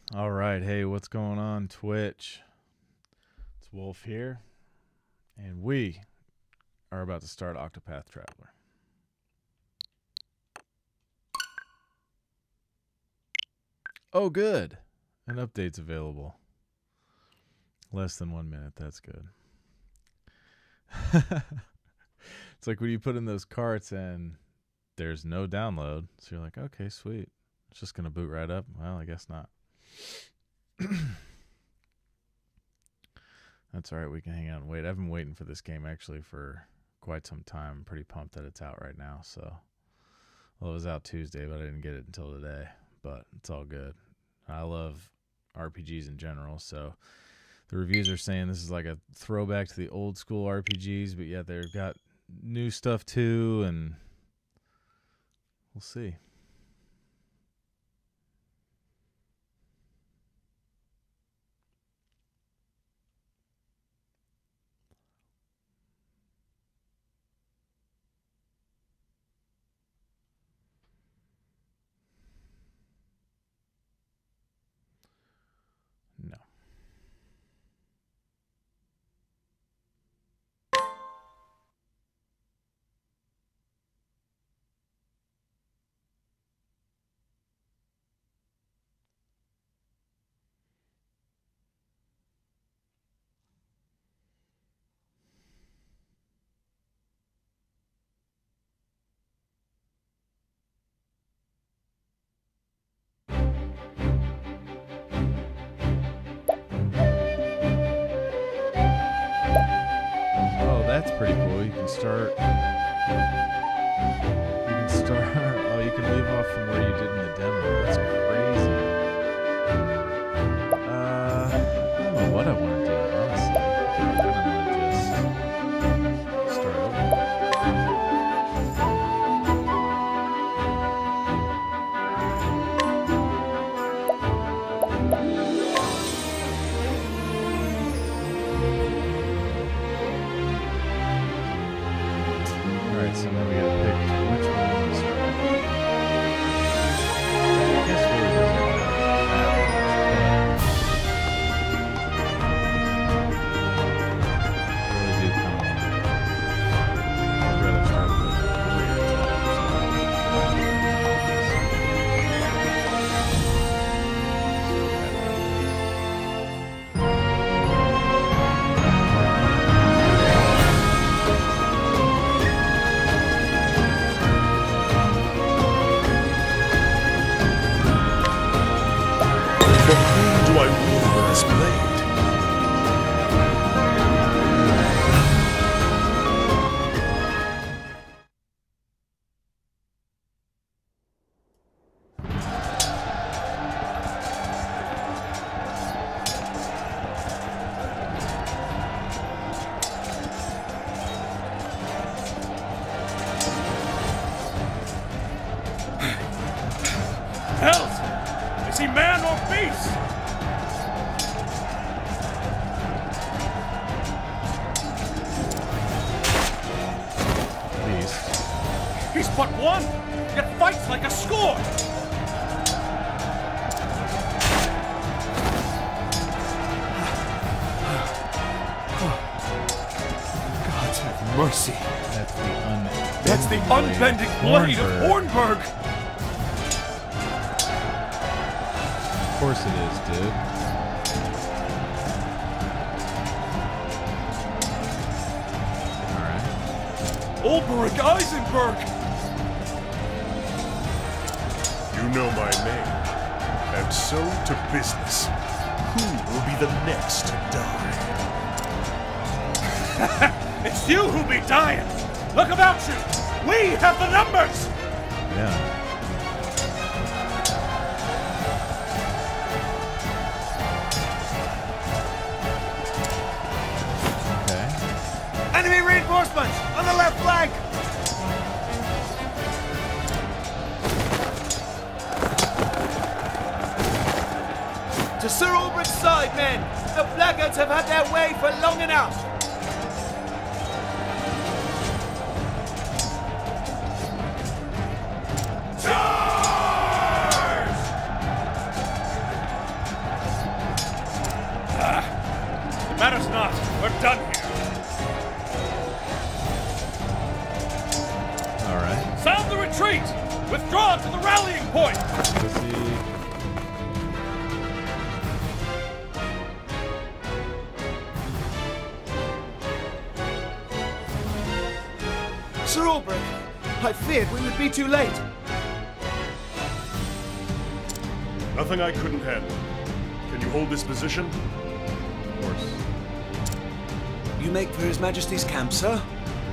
All right, hey, what's going on, Twitch? It's Wolf here, and we are about to start Octopath Traveler. Oh, good. An update's available. Less than 1 minute, that's good. It's like when you put in those carts and there's no download, so you're like, okay, sweet. It's just going to boot right up. Well, I guess not. That's all right. We can hang out and wait. I've been waiting for this game actually for quite some time. I'm pretty pumped that it's out right now. So, well, it was out Tuesday, but I didn't get it until today. But it's all good. I love RPGs in general. So the reviews are saying this is like a throwback to the old school RPGs, but yet they've got new stuff too, and we'll see. No. Oh, that's pretty cool. You can start. Oh, you can leave off from where you did in the demo. That's crazy. I don't know what I want to do, honestly. I kind of want to just start over. Alright, so now we gotta pick which one we want to start with. I guess it really doesn't matter that much, but I really do kind of want to. I'd rather start with the career tab or For whom do I wield this blade? Hells! Is he man or beast? beast. He's but one, yet fights like a score! Gods have mercy. That's the unbending blade of Hornburg! Of course it is, dude. Alright. Ulberich Eisenberg! You know my name. And so to business. Who will be the next to die? It's you who'll be dying! Look about you! We have the numbers! Yeah. Okay. Enemy reinforcements on the left flank! To Sir Ulbrich's side, men! The blackguards have had their way for long enough! retreat! Withdraw to the rallying point! Sir Albrecht, I feared we would be too late. Nothing I couldn't handle. Can you hold this position? Of course. You make for His Majesty's camp, sir?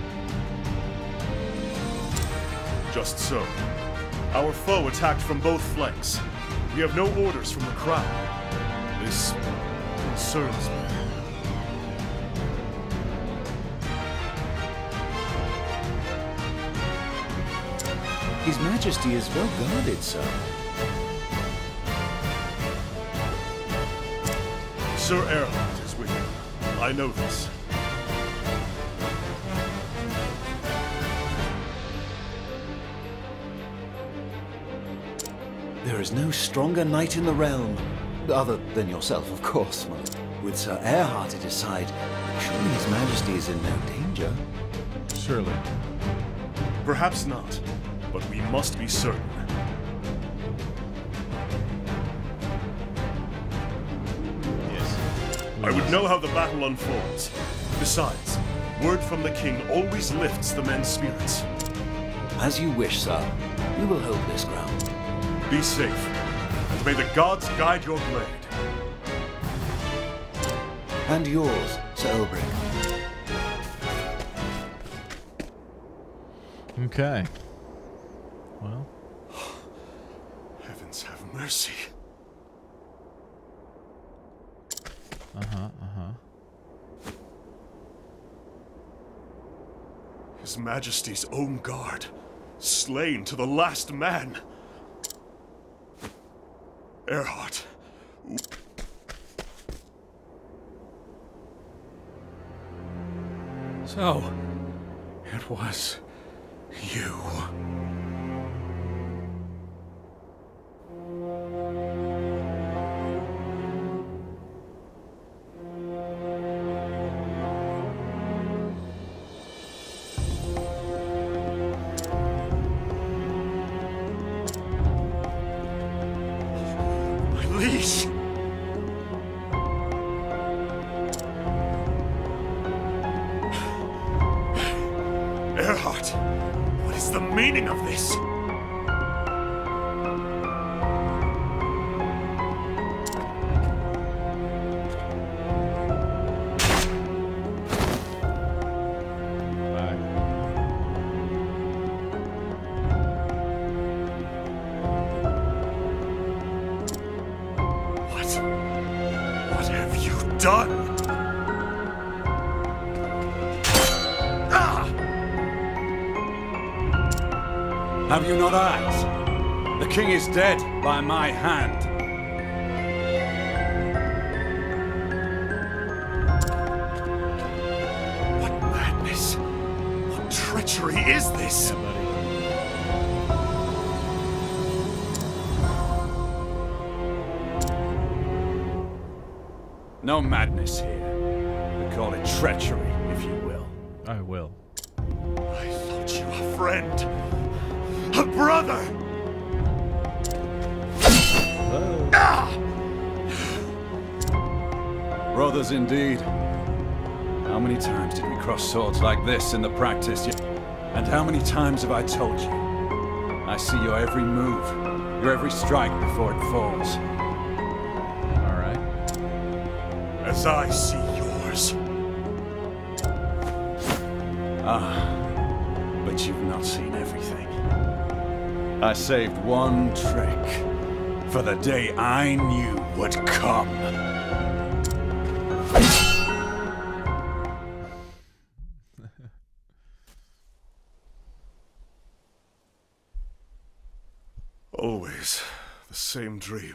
Just so. Our foe attacked from both flanks. We have no orders from the crown. This concerns me. His Majesty is well guarded, sir. Sir Erhard is with you. I know this. There is no stronger knight in the realm, other than yourself, of course. With Sir Erhard at his side, surely His Majesty is in no danger. Surely. Perhaps not, but we must be certain. Yes. I would know how the battle unfolds. Besides, word from the king always lifts the men's spirits. As you wish, sir. We will hold this ground. Be safe, and may the gods guide your blade. And yours, Sir Albrecht. Okay. Well. Heavens have mercy. His Majesty's own guard, slain to the last man. Erhard. So, it was you. Liege! Erhard, what is the meaning of this? What have you done? Have you not eyes? The king is dead by my hand. What madness? What treachery is this? No madness here. We call it treachery, if you will. I will. I thought you a friend. A brother! Brothers indeed. How many times did we cross swords like this in the practice? And how many times have I told you? I see your every move, your every strike before it falls. Alright. As I see yours. But you've not seen everything. I saved one trick for the day I knew would come. Always the same dream.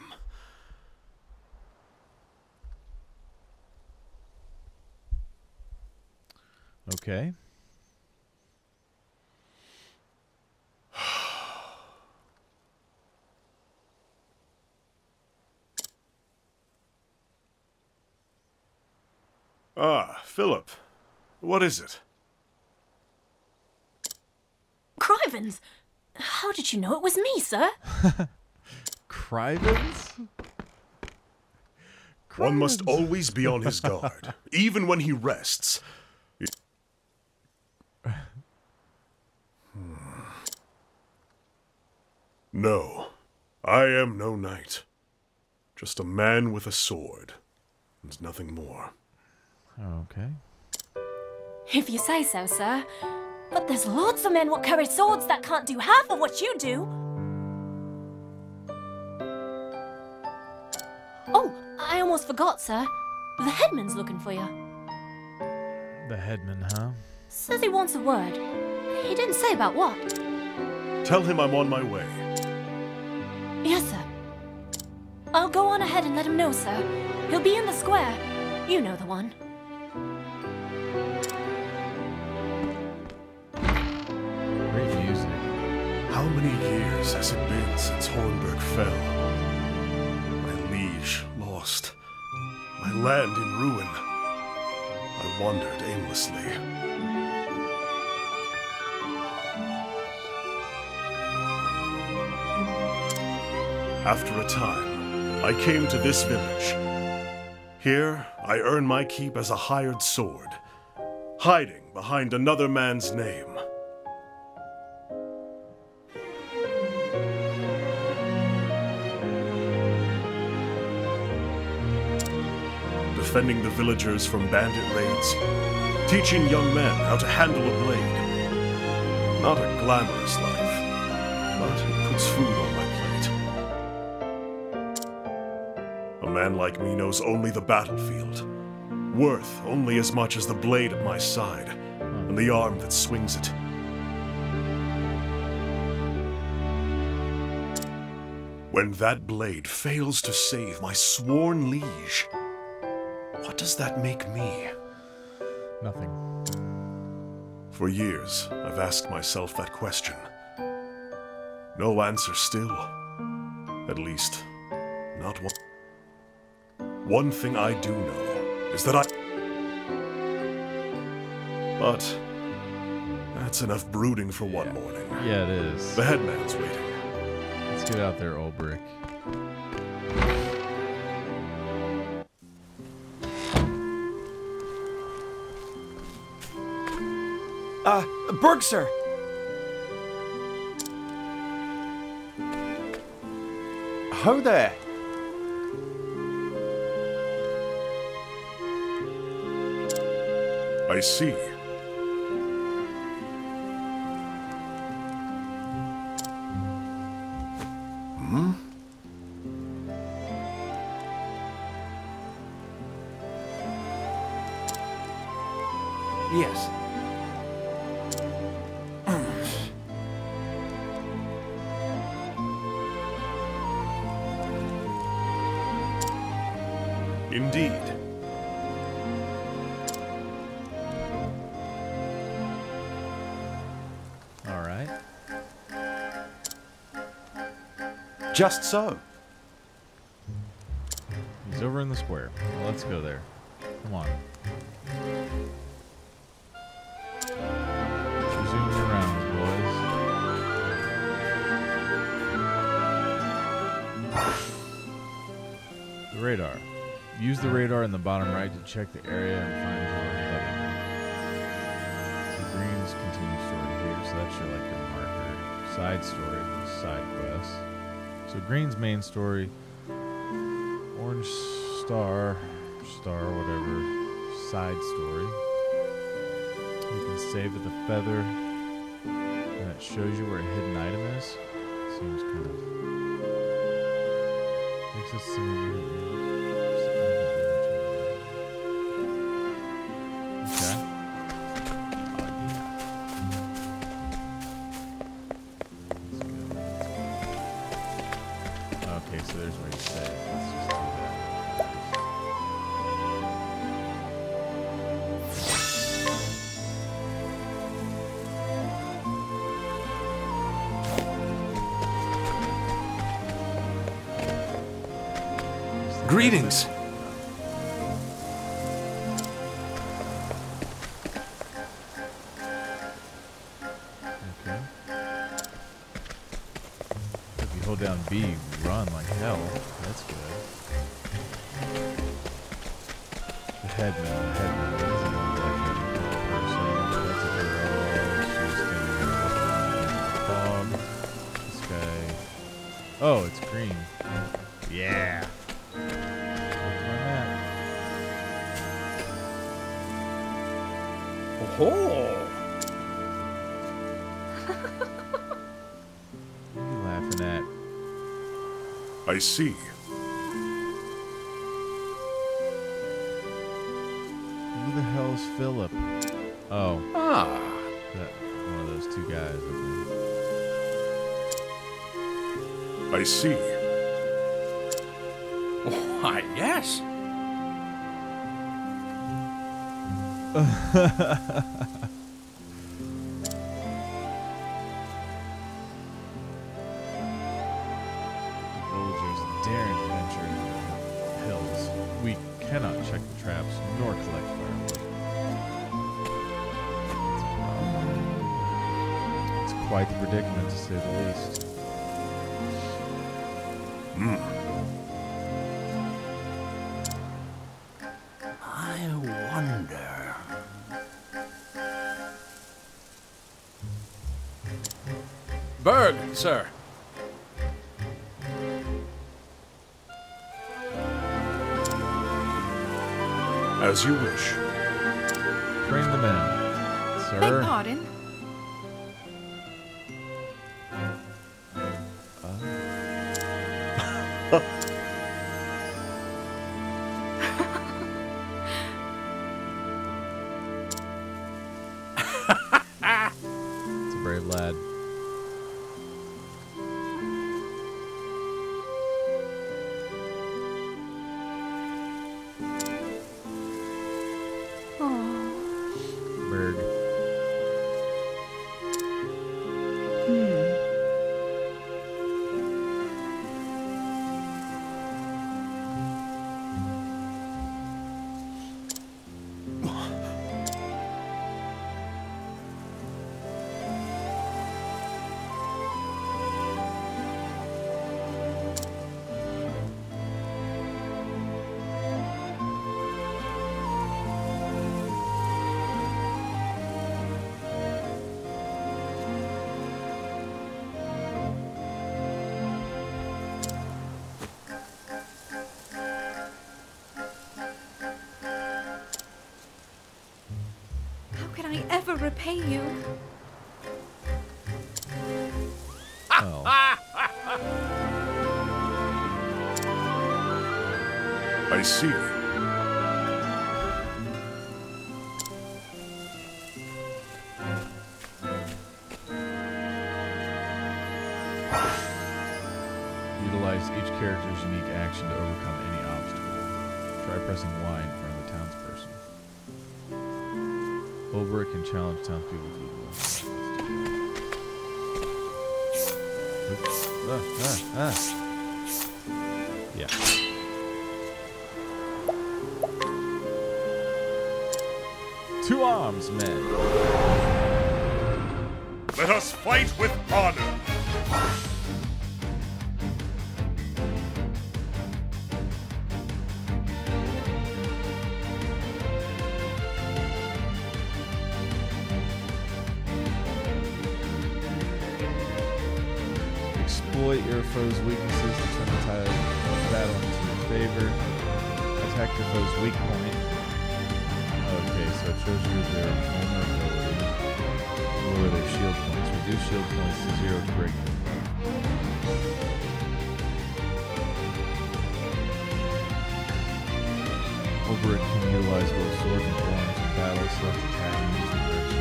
Okay. Ah, Philip. What is it? Crivens! How did you know it was me, sir? Crivens? One must always be on his guard, even when he rests. No, I am no knight. Just a man with a sword, and nothing more. Okay. If you say so, sir. But there's lots of men what carry swords that can't do half of what you do. Oh, I almost forgot, sir. The headman's looking for you. The headman, huh? Says he wants a word. He didn't say about what. Tell him I'm on my way. Yes, sir. I'll go on ahead and let him know, sir. He'll be in the square. You know the one. Great music. How many years has it been since Hornburg fell? My liege lost. My land in ruin. I wandered aimlessly. After a time, I came to this village. Here, I earn my keep as a hired sword, hiding behind another man's name. Defending the villagers from bandit raids, teaching young men how to handle a blade. Not a glamorous life, but it puts food on my plate. A man like me knows only the battlefield, worth only as much as the blade at my side, and the arm that swings it. When that blade fails to save my sworn liege, what does that make me? Nothing. For years, I've asked myself that question. No answer still. At least, not one. One thing I do know is that But that's enough brooding for one morning. Yeah, it is. The headman's waiting. Let's get out there, old brick. Berg, sir! Ho there! I see. Yes. Indeed. All right. Just so. He's over in the square. Well, let's go there. Come on. Resume your rounds, boys. The radar. Use the radar in the bottom right to check the area and find your level. The green's continue story here, so that's your like your marker. Side story, side quest. So green's main story. Orange star, whatever. Side story. You can save with a feather, and it shows you where a hidden item is. Seems kind of makes us seem. Okay. Okay, so there's where you save. Let's just do that. Greetings. Okay. hold down B, you run like hell. That's good. The headman doesn't look like a person. That's a girl. She's standing in the fog. This guy. Oh, it's green. Yeah. Look at my map. Oh! What are you laughing at? I see. Who the hell's Philip? Oh. Ah. That, one of those two guys, I I see. Why, yes. Villagers daring to venture into the hills. We cannot check the traps nor collect firewood. It's quite the predicament, to say the least. I wonder. Berg, sir. As you wish. Bring them in, sir. Beg pardon? It's a brave lad. Berg. How can I ever repay you? Oh. I see. Utilize each character's unique action to overcome any obstacle. Try pressing Y in front of a townsperson. Ulbrich can challenge townspeople to duel. Oops. Yeah. Two arms, men. Let us fight with honor. Exploit your foe's weaknesses to turn the tide of battle into your favor. Attack your foe's weak point. Okay, so it shows you their vulnerability. Lower their shield points. Reduce shield points to 0 to break them. Ulbrich can utilize both swords and forearms in battle, select attack and use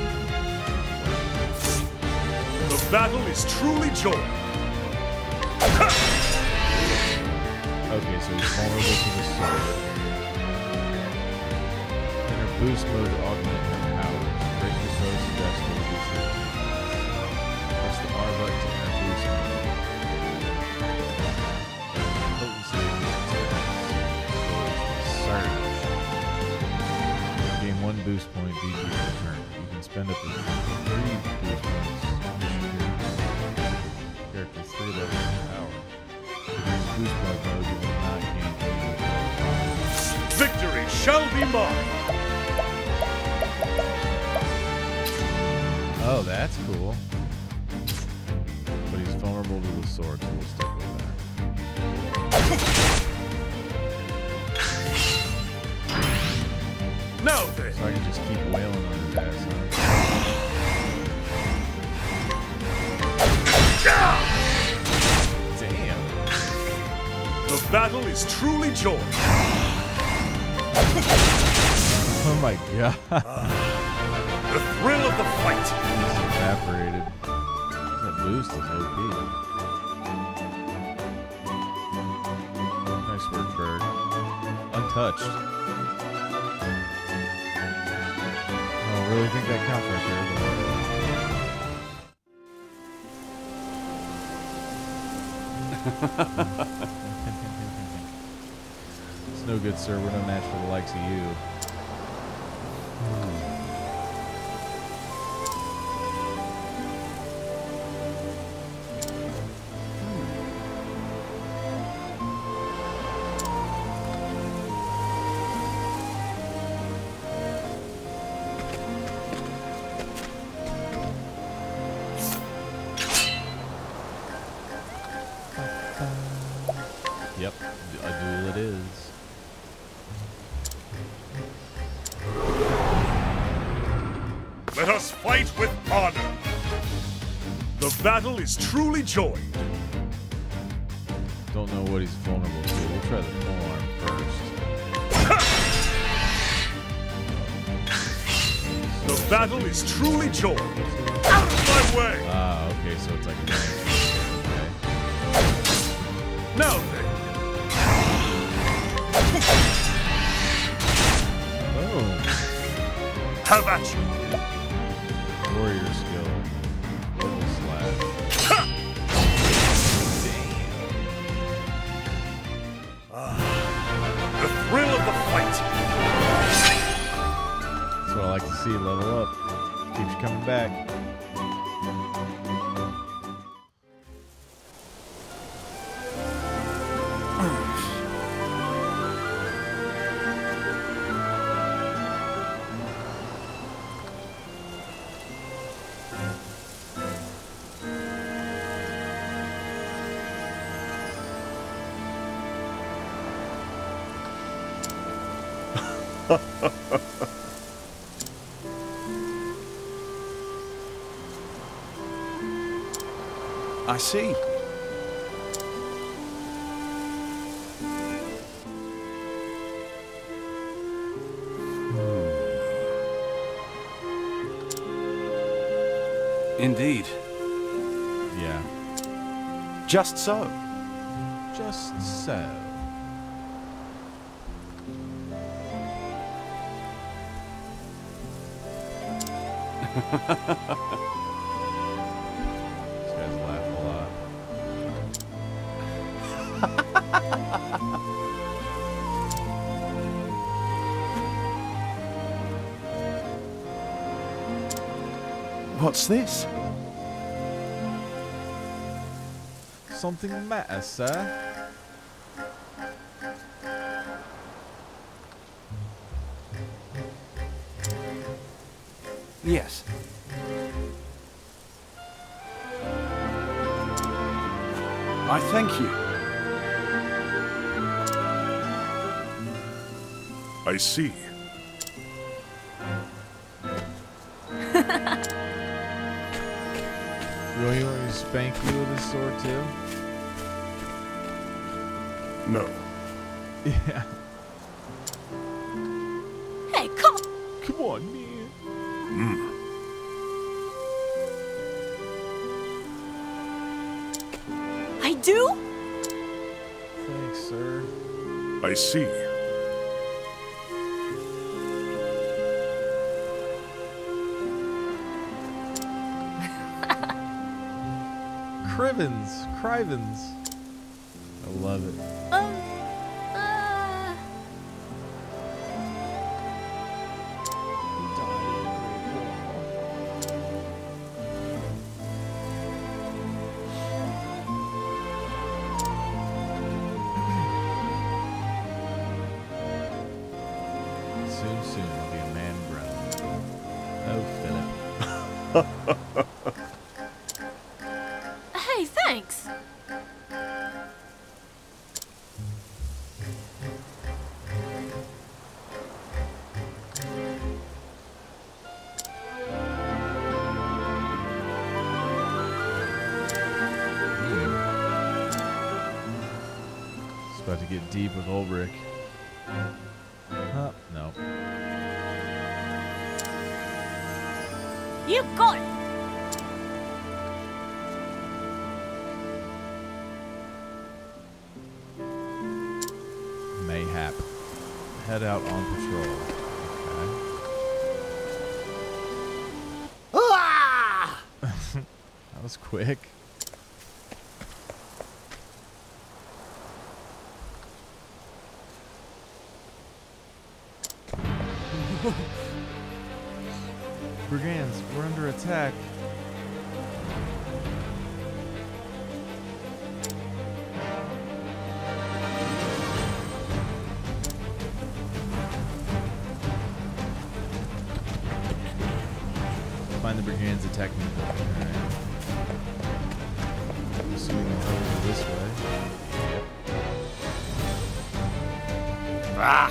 the The battle is truly joy. Okay, so he's vulnerable to the sword. Enter boost mode to augment her powers. Break your foe's dex to reduce their defense. Press the R button to enter boost mode. Potency surge. Gain 1 boost point each turn. You can spend up to 3 boost points. Character 3 levels of power. mode, you will not gain. Victory shall be mine! Oh, that's cool. But he's vulnerable to the sword, so we'll stick with that. Now then! So I can just keep wailing on his ass, huh? Damn. The battle is truly joined! Oh my god. The thrill of the fight! He's evaporated. That boost is OP. Nice work, Berg. Untouched. I don't really think that counts right there, it's no good, sir. We're no match for the likes of you. Yep, a duel it is. Let us fight with honor! The battle is truly joined! Don't know what he's vulnerable to. We'll try the full arm first. The battle is truly joined! Out of my way! Ah, okay, so it's like a range. Okay. Now then! Boom. Have at you! Warrior skill. Level slash. The thrill of the fight! That's what I like to see. Level up. Keeps you coming back. I see. Indeed. Yeah. Just so. Just so. These guys laugh a lot. What's this? Something the matter, sir? Yes. I thank you. I see. Really want me to spank you with this sword too? No. Yeah. Hey, come on! Come on, man. I do? Thanks, sir. I see. Crivens. I love it. Uh... He died in the Great War. Hey, thanks. It's about to get deep with Ulrich. No. You got it. Mayhap. Head out on patrol. Okay. That was quick. Brigands, we're under attack. Find the brigands attacking the boat. Alright. I'm assuming they'll go this way. Yep. Ah!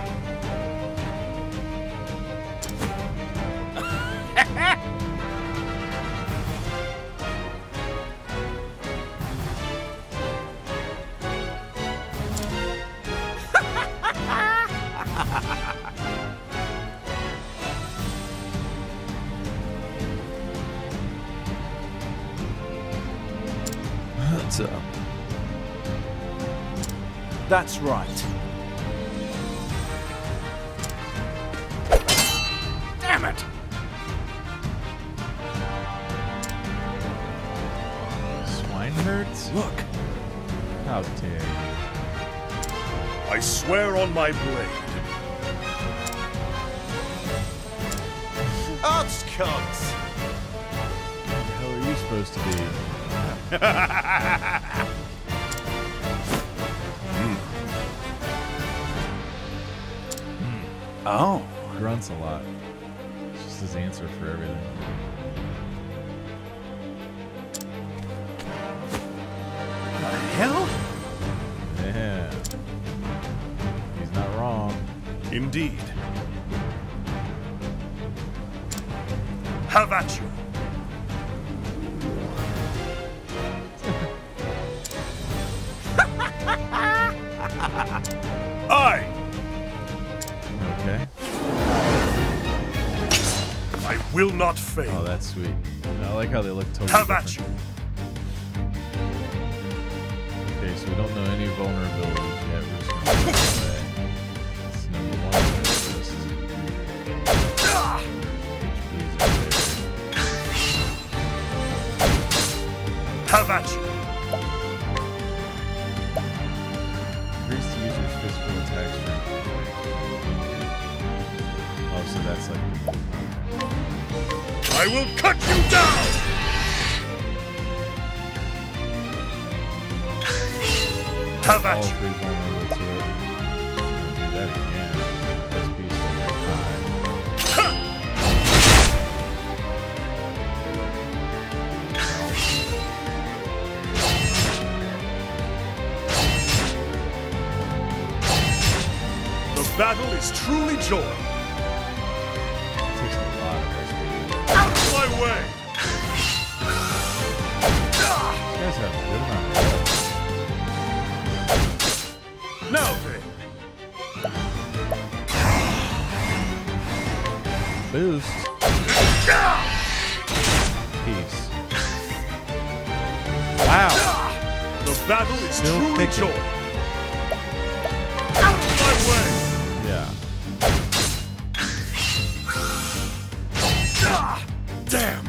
What's up? That's right. Damn it! Swineherds? Look, How dare you? I swear on my blade. Oddscots! What the hell are you supposed to be? Oh. Grunts a lot. It's just his answer for everything. The hell? Yeah. He's not wrong. Indeed. Have at you. Aye. Okay. I will not fail. Oh, that's sweet. I like how they look totally Have different. at you. Okay, so we don't know any vulnerabilities yet. We're just gonna go away. That's number one on the list. HP's Have at you. increase the user's physical attack strength. Oh, so that's like I will cut you down. Have all at you. three vulnerable to it. Do that again. SP's still very high. The battle is truly joy. Takes a lot of SP. Out of my way. These guys have a good amount of health. Now then. Boost. Peace. Wow. The battle is Still truly kicking. joy. Out of my way. Yeah. Damn.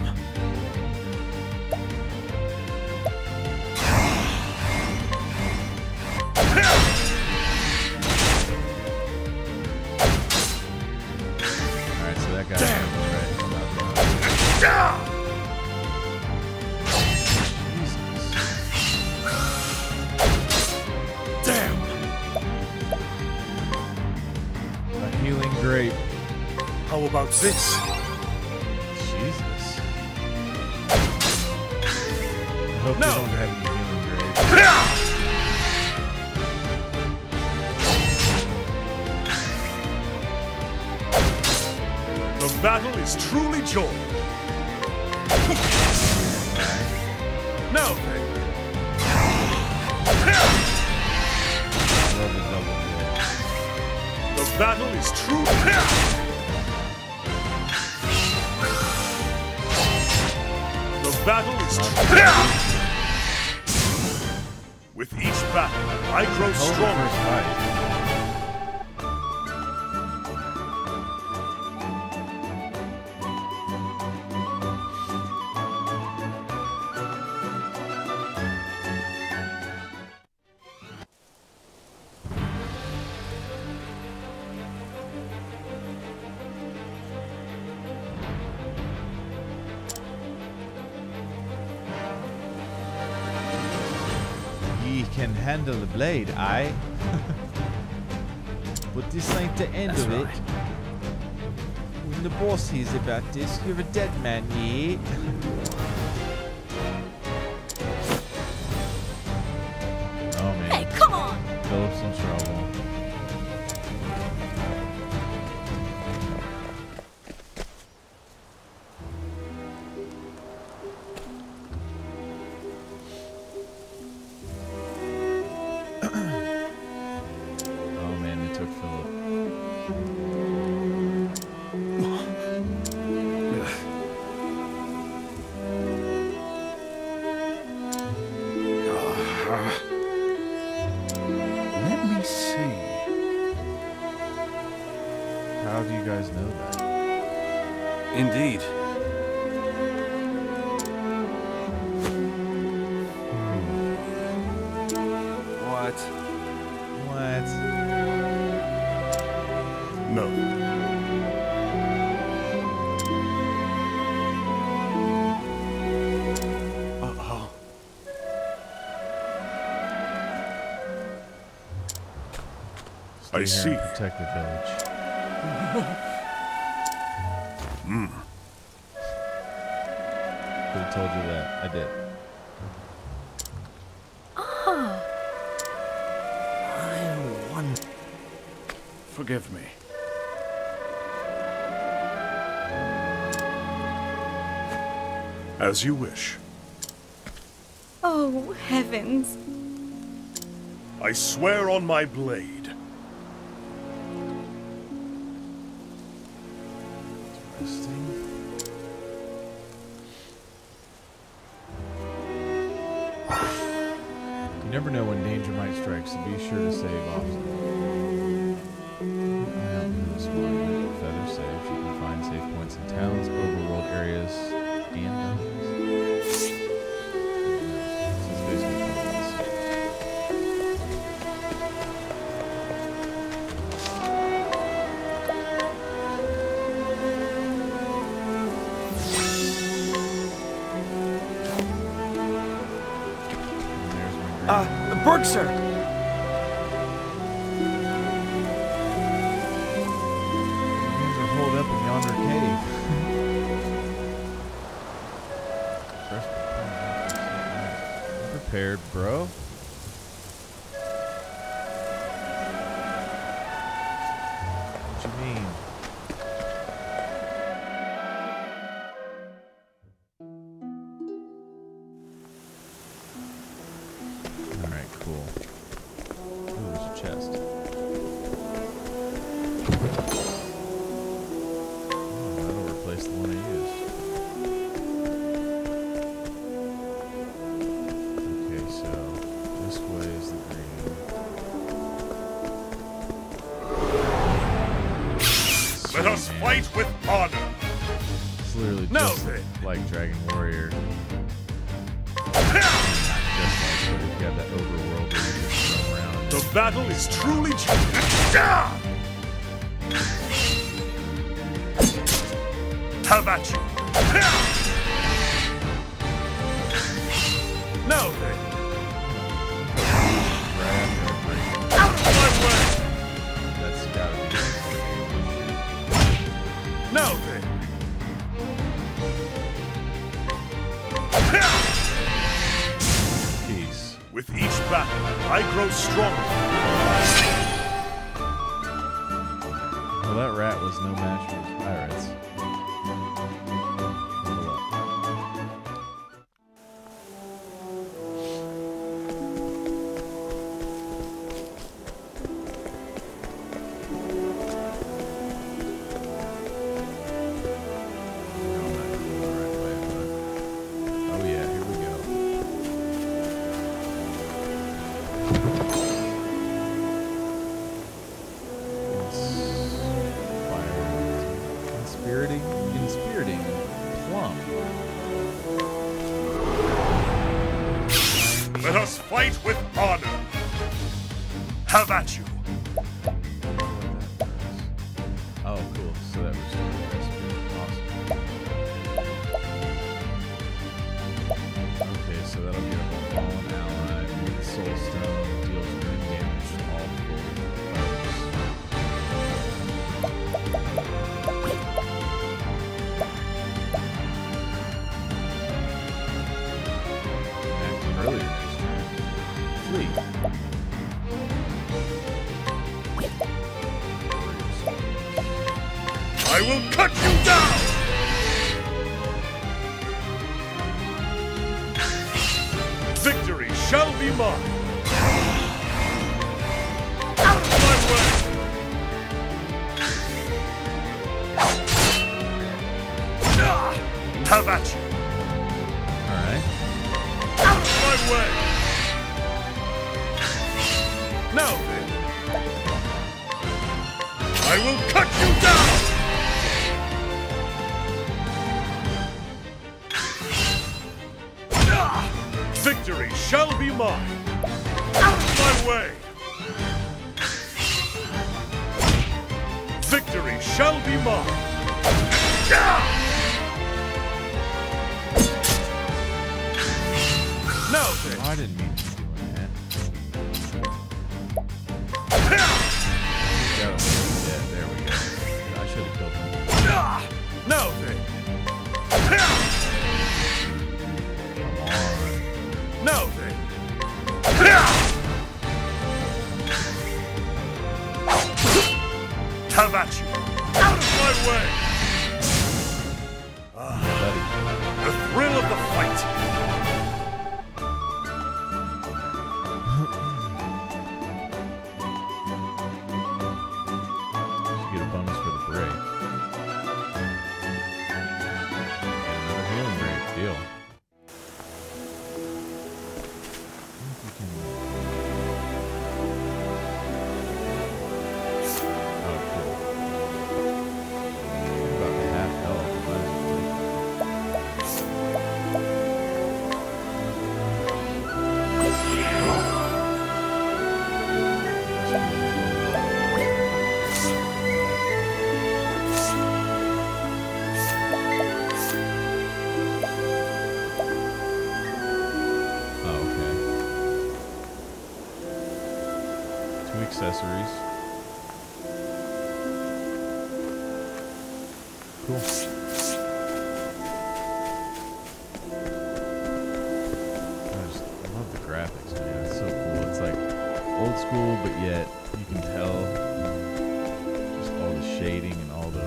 Alright, so that guy's Damn. right. Damn. A healing grape. How about this? Jesus. hope No. they don't have any healing grades. The battle is truly joined. No! Love the double hit. The battle is true. The battle is With each battle, I grow Hell of a stronger. first fight. Ye can handle the blade, aye? But this ain't the end of it. When the boss hears about this, you're a dead man, ye. Oh man, Hey, come on! Philip's in trouble. Oh man, they took Philip. Let me see. How do you guys know that? Indeed. What? What? No. Uh-oh. Stay I here see. and protect the village. Could have told you that. I did. Ah, I wonder. Forgive me. As you wish. oh, heavens. I swear on my blade. Interesting. You never know when danger might strike, so be sure to save often. Eye out for this monument. Feather safe. You can find safe points in towns, overworld areas, and dungeons. So it's basically dungeons. And there's my grand- Berg, sir! Things are holed up in yonder cave. I'm prepared, bro. What you mean? Alright, cool. Ooh, there's a chest. Oh, that'll replace the one I used. Okay, so this way is the green. Let us Sweet, man. fight with honor. It's literally No, just then. like Dragon Warrior. Just like, but if you have that overworld where you just roam around. The battle is truly How about you? No, then. Right after a break. Out of my way! That's gotta be. No, then. With each battle, I grow stronger. Well, that rat was no match for these pirates. Level up. Oh yeah, here we go. Inspiriting plum. Let us fight with honor. Have at you. Oh, cool. So that was awesome. Okay, so that'll get a fallen ally with the soul stone, deals wind damage to all foes. Earlier next turn. Flee. I will cut you down! Victory shall be mine! Out of my way! Have at you! Alright. Out of my way! Now then! I will cut you down! Victory shall be mine! Out of my way! Victory shall be mine! Now then! I didn't mean to do that. Go. Yeah, there we go. I should have killed him. Now then! Come on. Now then! Have at you! Out of my way! The thrill of the fight! You get a bonus for the break. And another healing break. Deal. Oh, cool. About half health. Might as Oh, okay. 2 accessories. Cool. I love the graphics, man. It's so cool. It's like old school, but yet you can tell just all the shading and all the.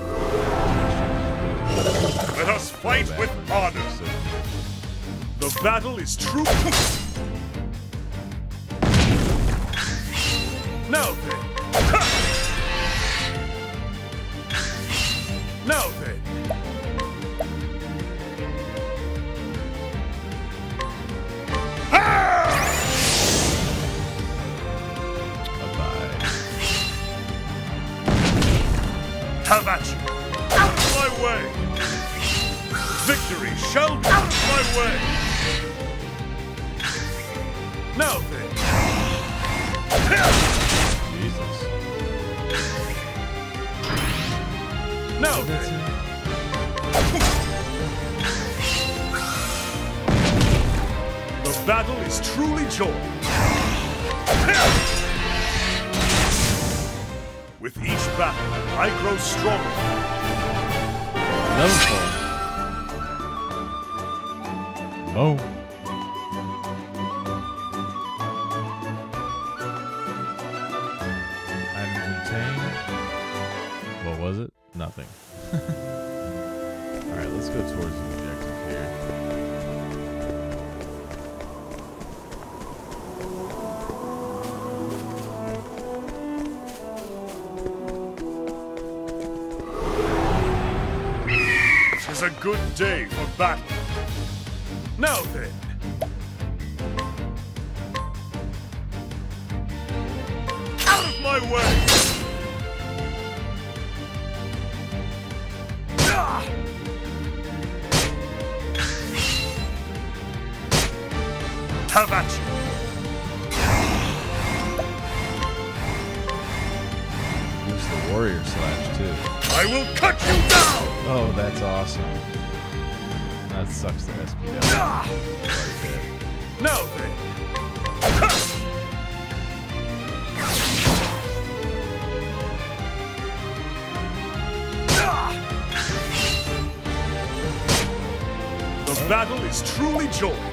Let us fight with honor! The battle is true. Now then! Now then! Bye-bye. Have at you! Out of my way! Victory shall be out of my way! Now then! Jesus. Now then! The battle is truly joined. With each battle, I grow stronger. Oh. Nothing. Alright, let's go towards the objective here. It's a good day for battle. Now then. Out of my way! Have at you! Use the warrior slash too. I will cut you down! Oh, that's awesome. That sucks the SP down. Right there. Now then! The battle is truly joined.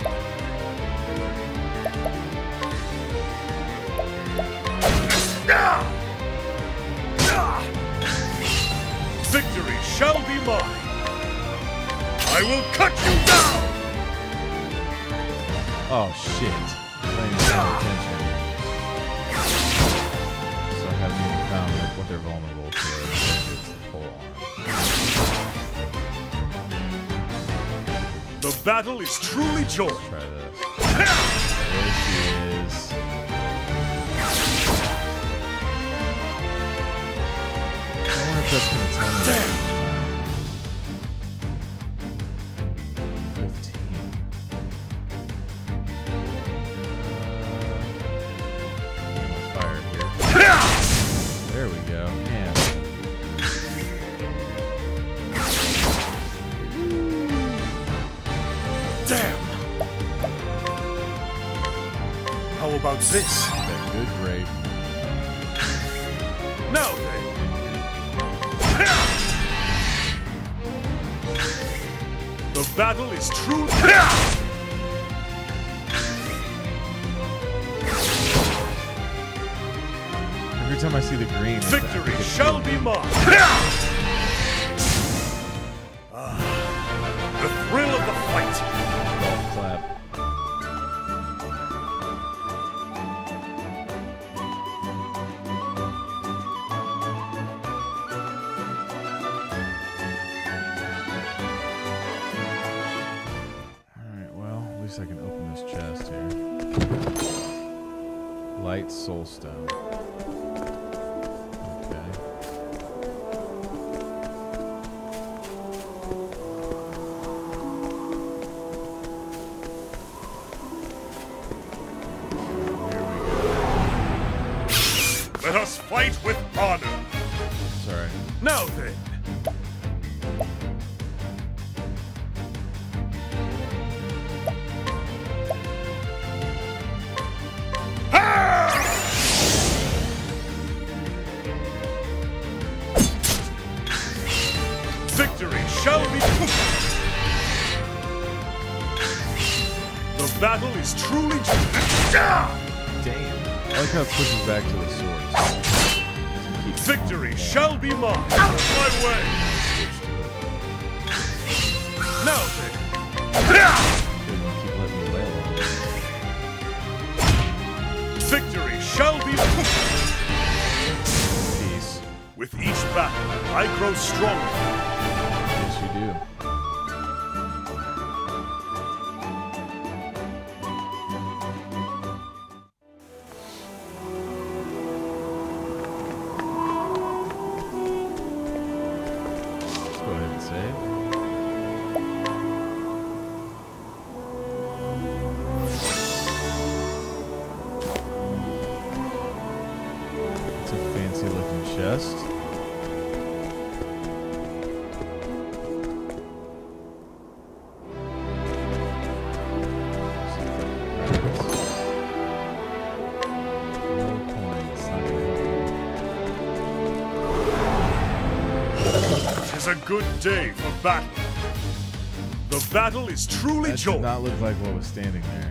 Victory shall be mine. I will cut you down. Oh shit. I didn't pay attention. So I haven't even found like what they're vulnerable to. It's the whole arm. The battle is truly joined. Let's try this. There she is. I wonder if that's gonna tell me. Damn. 15. Fire here. There we go. Man. Damn. How about this? That good grape. Now then. The battle is true. Every time I see the green, Victory shall be mine. The thrill of the fight. golf clap. Alright, well, at least I can open this chest here. Light soulstone. Okay. Let us fight with honor. Sorry. Now then. Victory shall be. The battle is truly. Damn. I like how it switches back to the swords. Keep Victory shall be mine. Out of my way. Now then. keep letting me wail on it. Victory shall be. Peace. With each battle, I grow stronger. Yes, you do. Let's go ahead and save. It's a fancy looking chest. It's a good day for battle. The battle is truly That did joined. not look like what was standing there.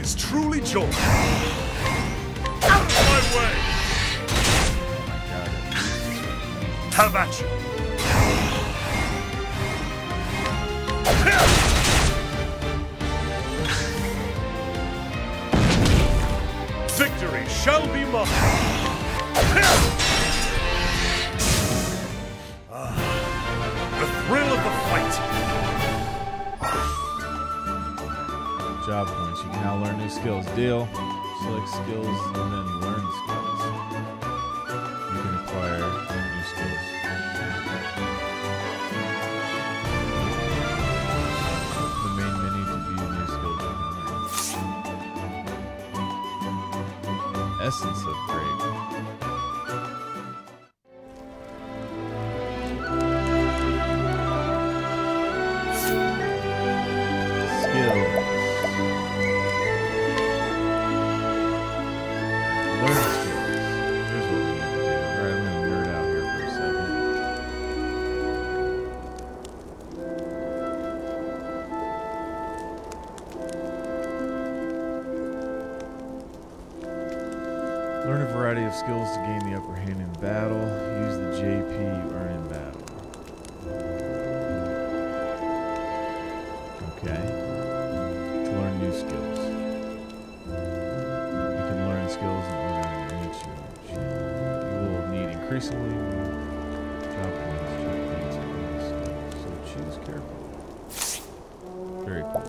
is truly joy. Out of my way! Have at you! Victory shall be mine! The thrill of the fight! Job points. You can now learn new skills. Deal. Select skills and then learn skills. You can acquire new skills. The main menu to view new skills you can learn. Essence upgrade. Learn a variety of skills to gain the upper hand in battle. Use the JP you earn in battle. Okay. To learn new skills. You can learn skills in order to reach you. You will need increasingly more job points, checkpoints, and new skills. So choose carefully. Very cool.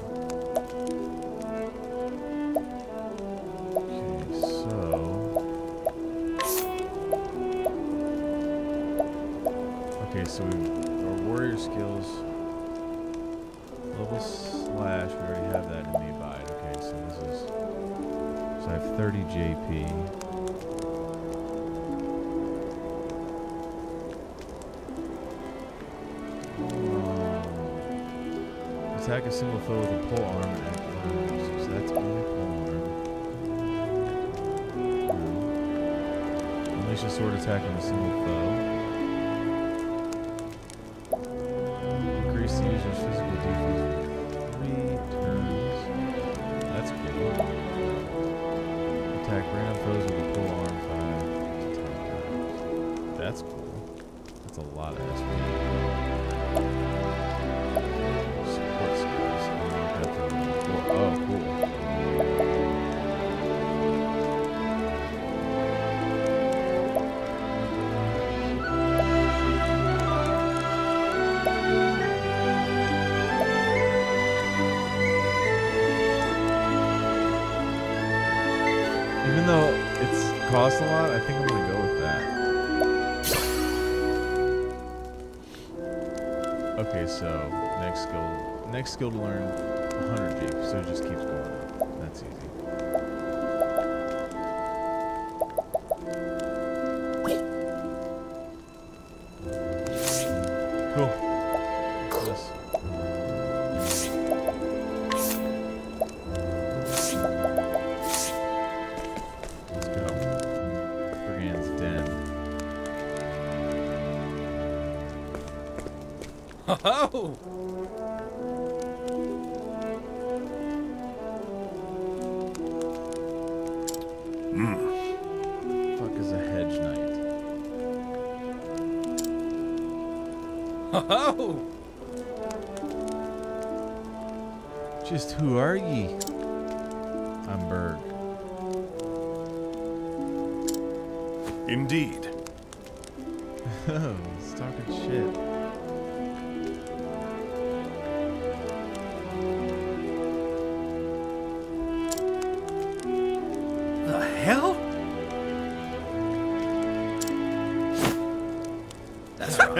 Okay, so our warrior skills, level slash, we already have that in the abide. Okay, so this is, so I have 30 JP. Attack a single foe with a pole arm and active, so that's only pole arm. Unleash a sword attack on a single foe. Increase the user's physical defense for 3 turns. That's cool. Attack random foes with a pole arm 5 to 10 times. That's cool. That's a lot of SP. Support skills. Unlock after level 4. Oh, cool. Even though it's cost a lot, I think I'm gonna go with that. Okay, so next skill to learn 100 JP, so it just keeps going up. That's easy. Cool. Yes. Oh! Fuck is a hedge knight? Oh! Just who are ye? I'm Berg. Indeed. Oh, he's talking shit. The hell? That's right.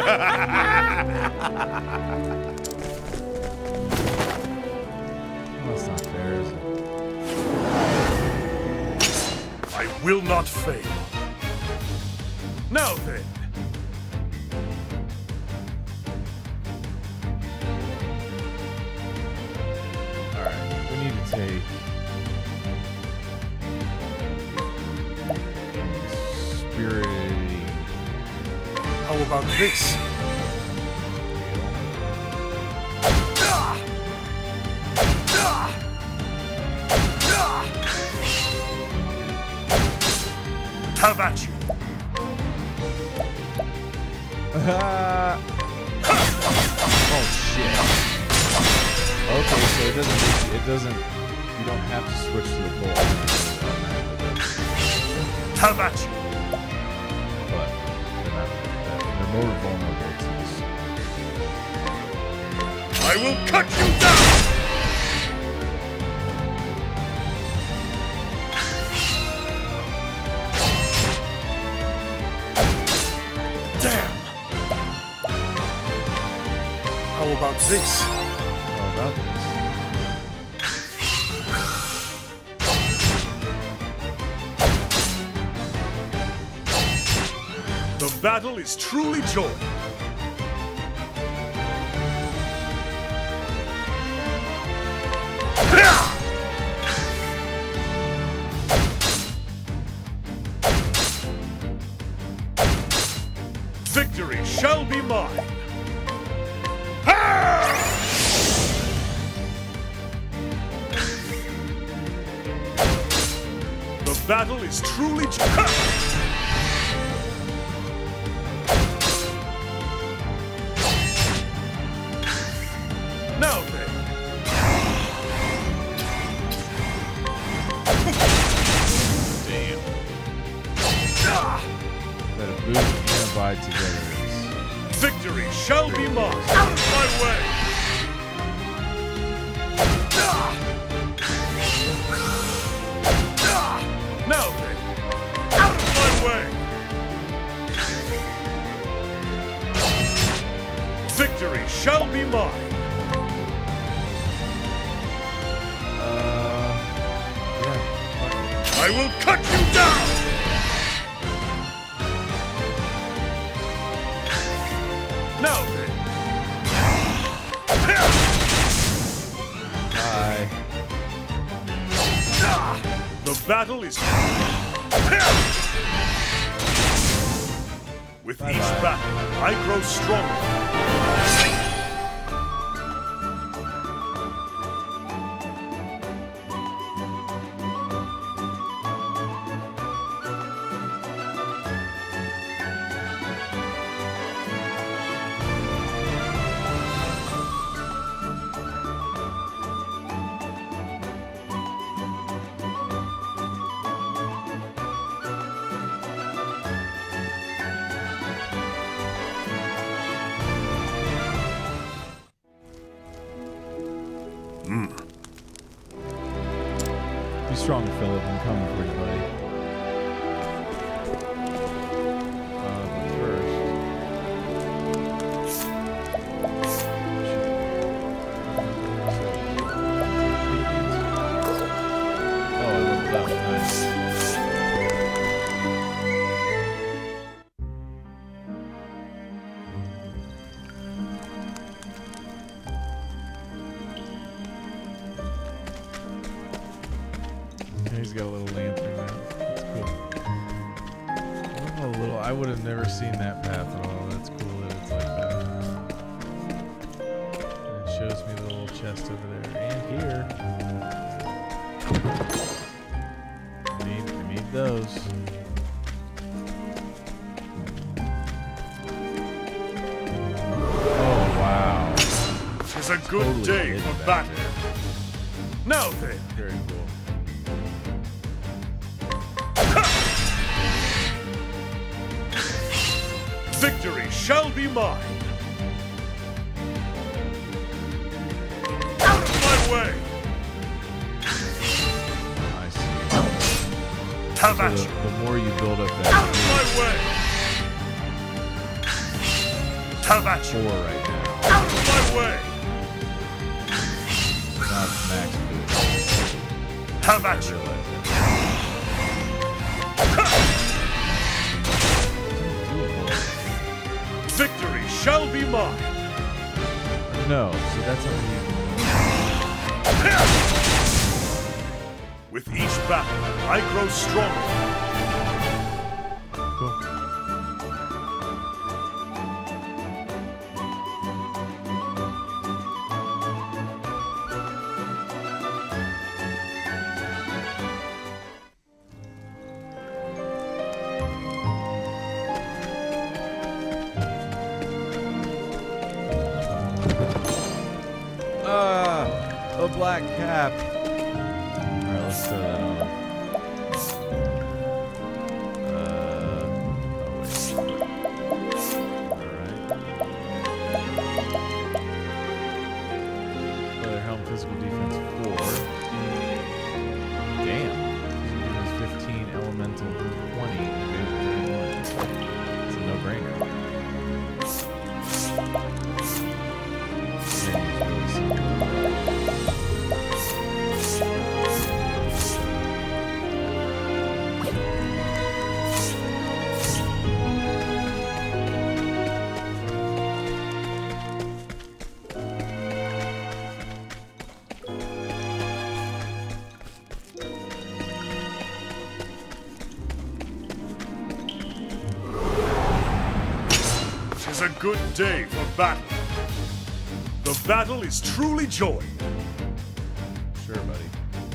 Well, that's not fair, is it? I will not fail. Now then. Alright, we need to take spiriting. How about this? Have at you. Oh shit. Okay, so it doesn't, you don't have to switch to the bolt. Have at you. But they're motor vulnerabilities. I will cut you down! Damn! How about this? How about this? The battle is truly joined. Victory shall be mine. The battle is truly now then. Damn. That a boost and a bide together is... Victory shall be mine. Out of my way. Now then. Out of my way. Victory shall be mine. Yeah. I will cut you down. Now then. Bye. The battle is... With each battle, I grow stronger. Be strong, Philip. I'm coming for you, buddy. Oh, I love that one. Nice. He's got a little lantern now. That's cool. Oh, a little. I would have never seen that path at all. That's cool that it's like that. And it shows me the little chest over there and here. I need those. Oh wow! It's a good Totally day hidden for back battle. there. Now then. Very cool. Victory shall be mine. Out of my way. I see. Have So at you. the more you build up Out that of my way. Have at you. 4 right now. Out of my way. So now it's max boost. Have I at you. realize it. Victory shall be mine. No, so that's how you. With each battle, I grow stronger. Cool. black cap. Alright, let's throw that on. Leather helm, physical defense 4. Damn. Defense 15, elemental 20, evasion 91. It's a no-brainer. It's a good day for battle. The battle is truly joy. Sure, buddy.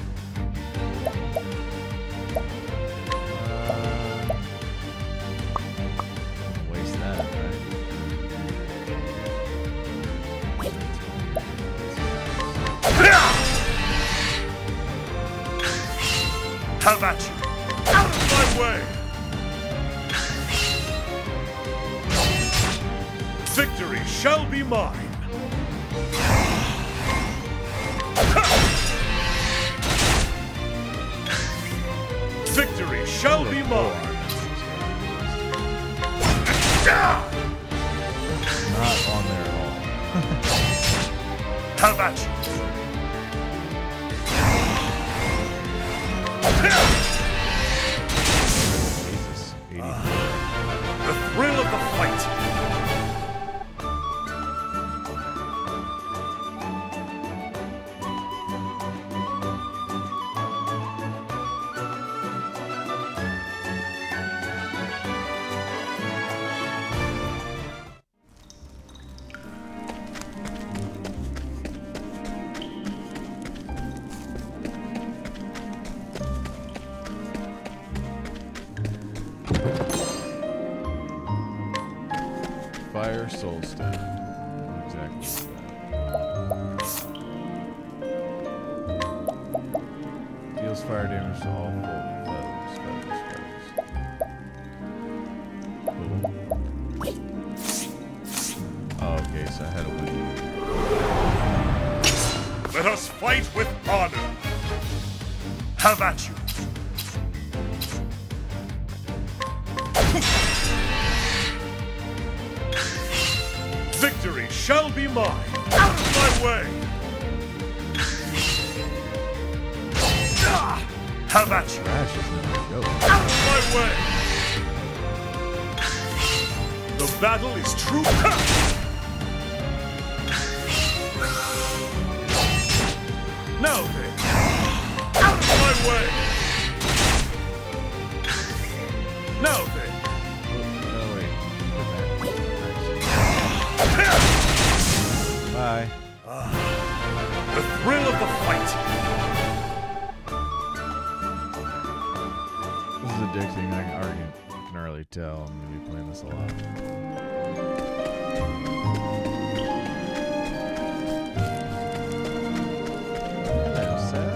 Waste that, right? How about you? Out of my way! Victory shall be mine. Victory shall be mine. Not on there at all. How about you? Jesus. 80. The thrill of the fight. Fire soul stone. What exactly is that? Deals fire damage to all foes. Oh, okay, so I had a win. Let us fight with honor. Have at you. Victory shall be mine. Out of my way. Have at you. Trash is never a joke. Out of my way. The battle is true. Now then. Out of my way. Now then. Oh, wait. Bye. The thrill of the fight. This is addicting. I can already tell. I'm going to be playing this a lot. Hello, sir.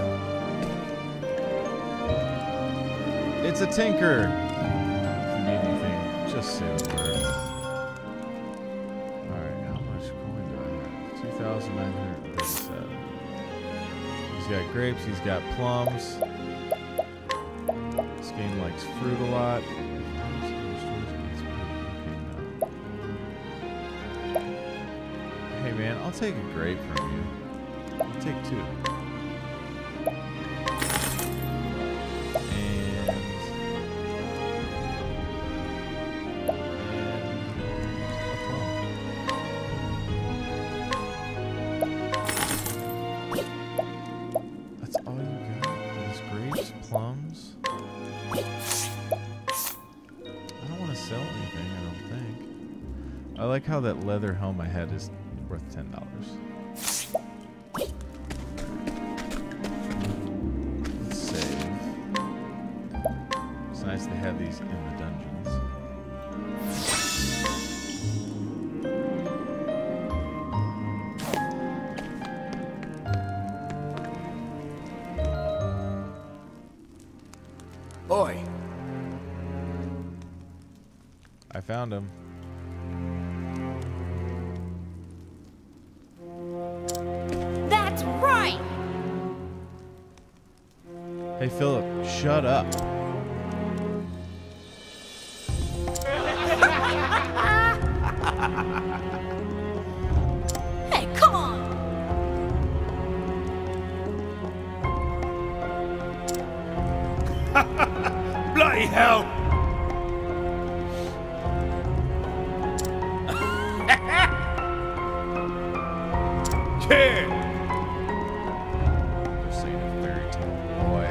It's a tinker. If you need anything, just say the word. Alright, how much coin do I have? 2,937. He's got grapes, he's got plums. This game likes fruit a lot. Hey man, I'll take a grape from you. I'll take 2. That's all you got? These grapes, plums? I don't want to sell anything, I don't think. I like how that leather helm I had is worth $10. Let's save. It's nice to have these in the dungeons. found him. That's right! Hey, Philip, shut up. Hey, come on! Bloody hell! Yeah! You're saying a fairy tale, boy.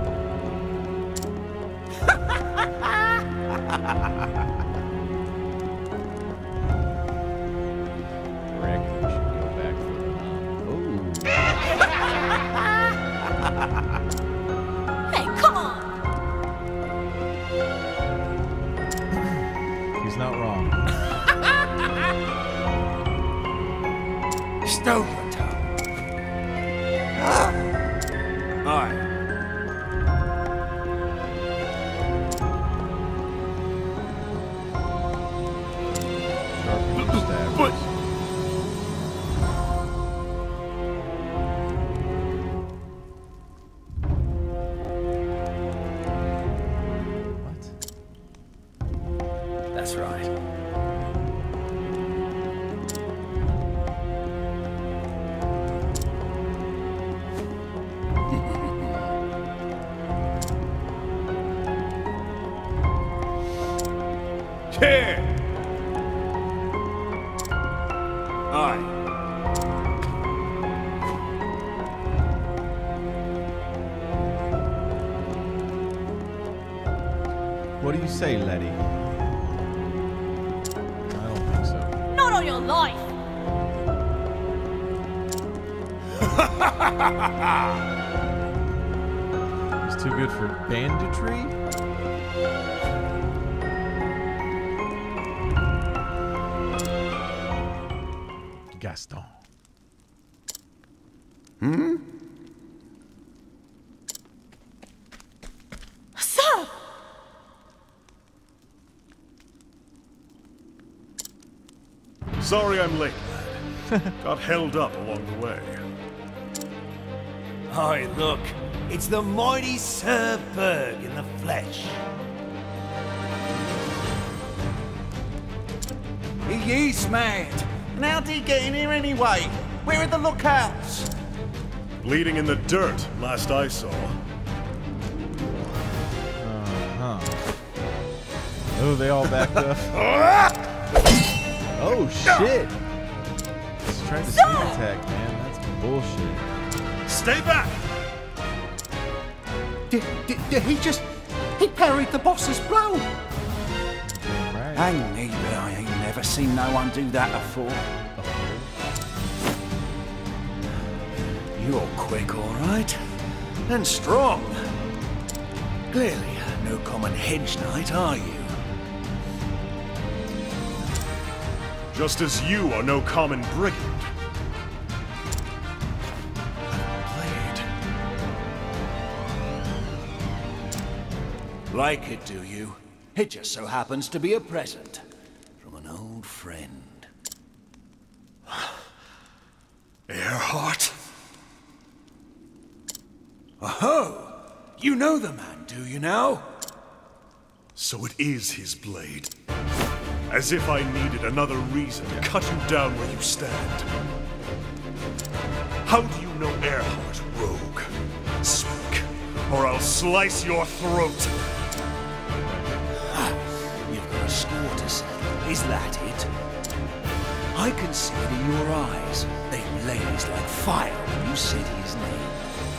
I reckon we should go back for the Hey, come on! He's not wrong. Stole your tongue. Aye. Sharpen your stabbers. But What? That's right. yeah! Aye. What do you say, Letty? I don't think so. Not on your life! He's too good for banditry? Gaston. Sir! Sorry I'm late, lad. Got held up along the way. Aye, look, it's the mighty Sir Berg in the flesh. He is mad. And how did he get in here anyway? Where are the lookouts? Bleeding in the dirt, last I saw. Oh, they all backed up. Oh, shit. He's trying to sneak attack, man. That's bullshit. Stay back! Did he just... He parried the boss's blow. Damn right. Hang me, but I ain't never seen no one do that before. You're quick, all right. And strong. Clearly, no common hedge knight, are you? Just as you are no common brigand. Blade. Like it, do you? It just so happens to be a present from an old friend. Earhart? Oh, you know the man, do you now? So it is his blade. As if I needed another reason to cut you down where you stand. How do you know Earhart, rogue? Speak, or I'll slice your throat. You've got a score to settle, is that it? I can see it in your eyes. They blazed like fire when you said his name.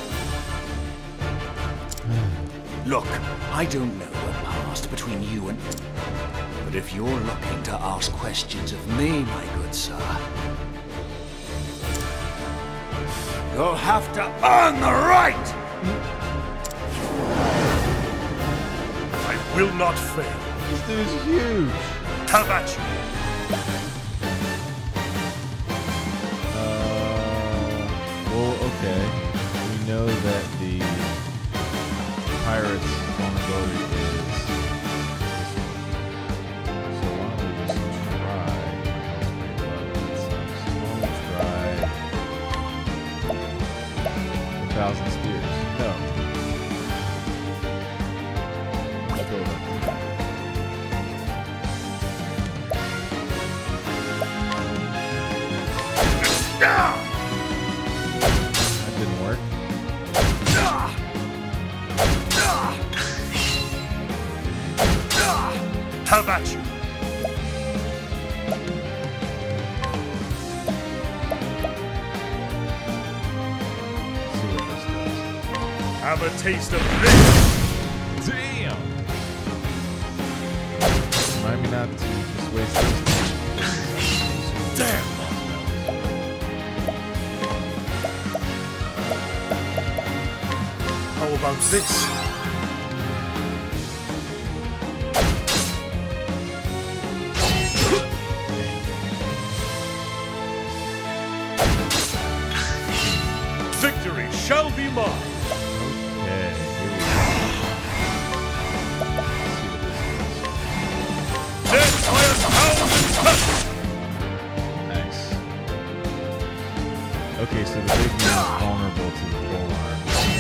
Look, I don't know what passed between you and... But if you're looking to ask questions of me, my good sir, you'll have to earn the right! I will not fail. This dude's huge. Have at you. Well, okay. We know that the pirate's vulnerability is this one. So why 1,000 spears. No. Let's go with that. That didn't work. How about you? See what this does. Have a taste of this. Damn! Remind me not to just waste this. Damn. How about this? Victory shall be mine. Okay, here we go. Dead by 1,000 cuts. Nice. Okay, so the big man is vulnerable to the pole arm.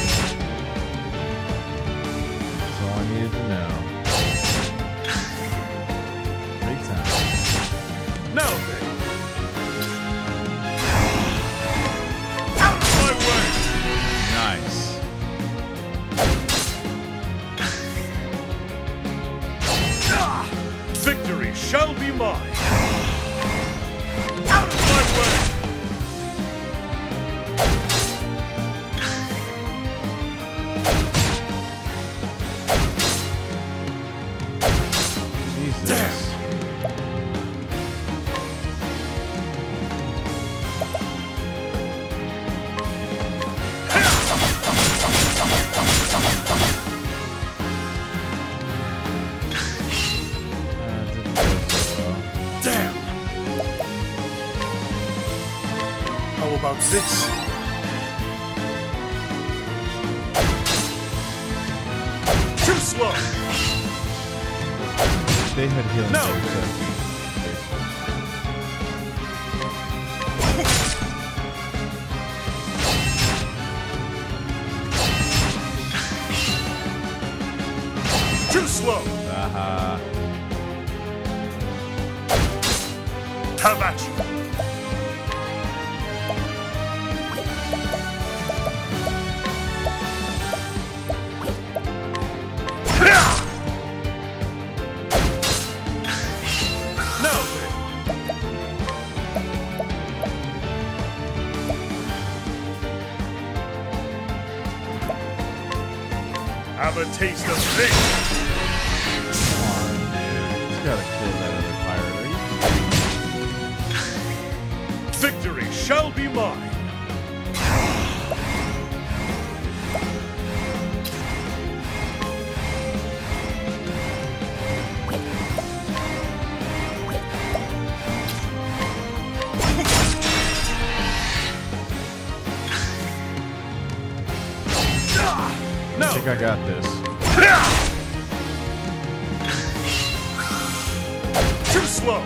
That's all I needed to know. Big time. Now then. Out of my way. Nice. Victory shall be mine. Out of my way. Jesus. Didn't go so well. Damn. How about this? Too slow. They had healing. No. Too slow. Aha. How about you? Now then. Have a taste of this. Come on, dude. He's gotta kill that other pirate. Are you Victory shall be mine. I think I got this. Too slow.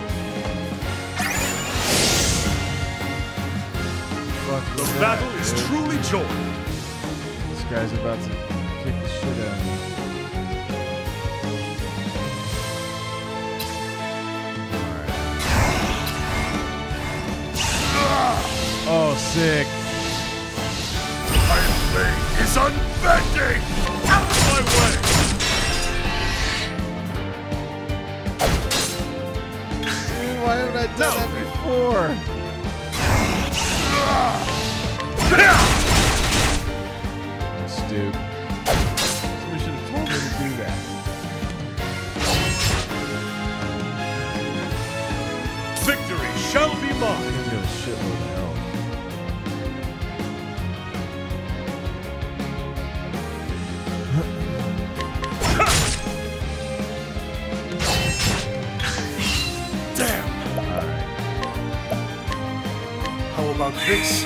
Fuck The was that, battle is dude? truly joined. This guy's about to kick the shit out of me. Alright. Oh, sick. Iron Blade is unbending! Out of my way! Dude, why haven't I done that before? I'm stupid. Somebody should have told me to do that. Victory shall be He's mine! gonna get a shitload of health. Damn! Alright. How about this?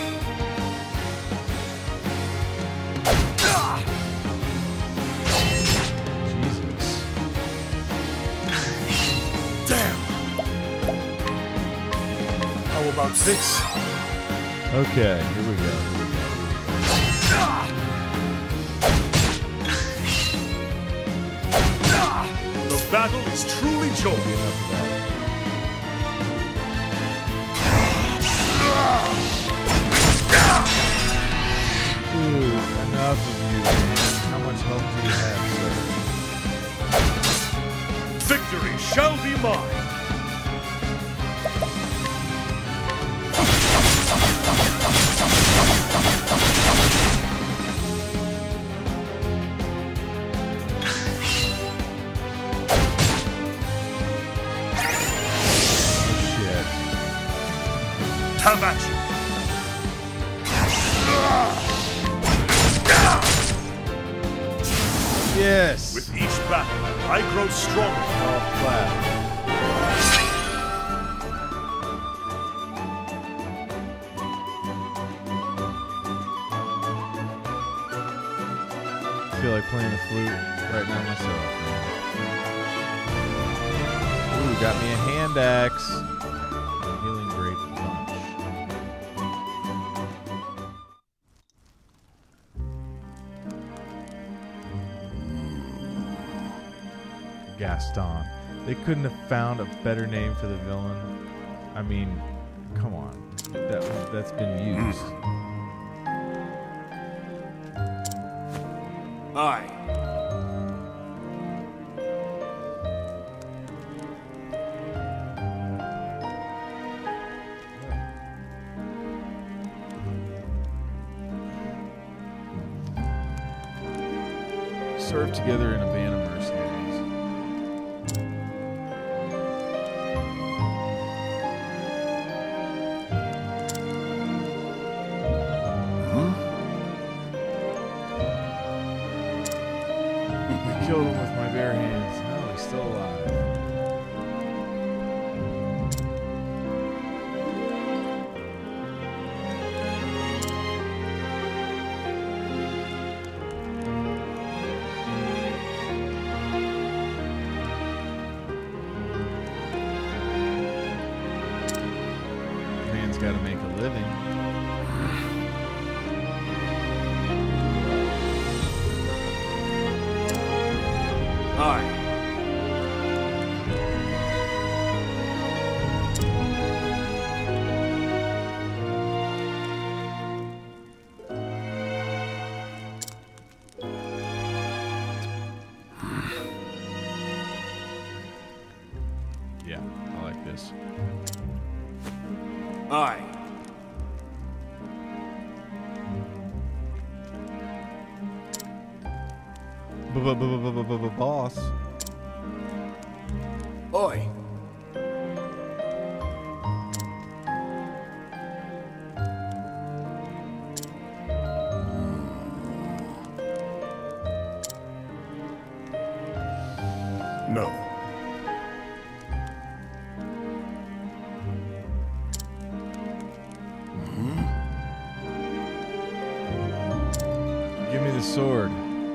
Jesus. Damn! How about this? Okay, here we go. battle is truly joy. Enough of that. Dude, enough of you, man. How much health do you have, sir? Victory shall be mine. Shit. Have at you. Yes! With each battle, I grow stronger. All flat. I feel like playing the flute right now myself, man. Ooh, got me a hand axe. Healing grape punch. Gaston. They couldn't have found a better name for the villain. I mean, come on. That's been used. Aye. Served together in a band of mercenaries. I killed him with my bare hands. No, he's still alive. Man's got to make a living. Aye. Yeah, I like this. Aye. Boss. Oi. No. Give me the sword.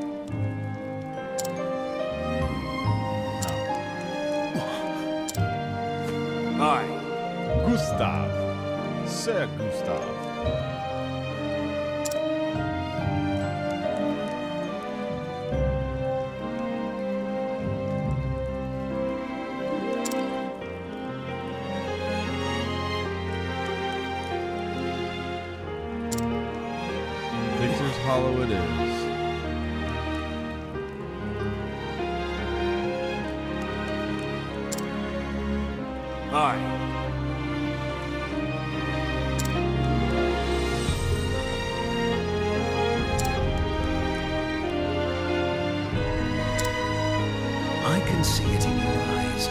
Aye. Gustav. Sir Gustav. Victor's Hollow it is. Aye. I can see it in your eyes.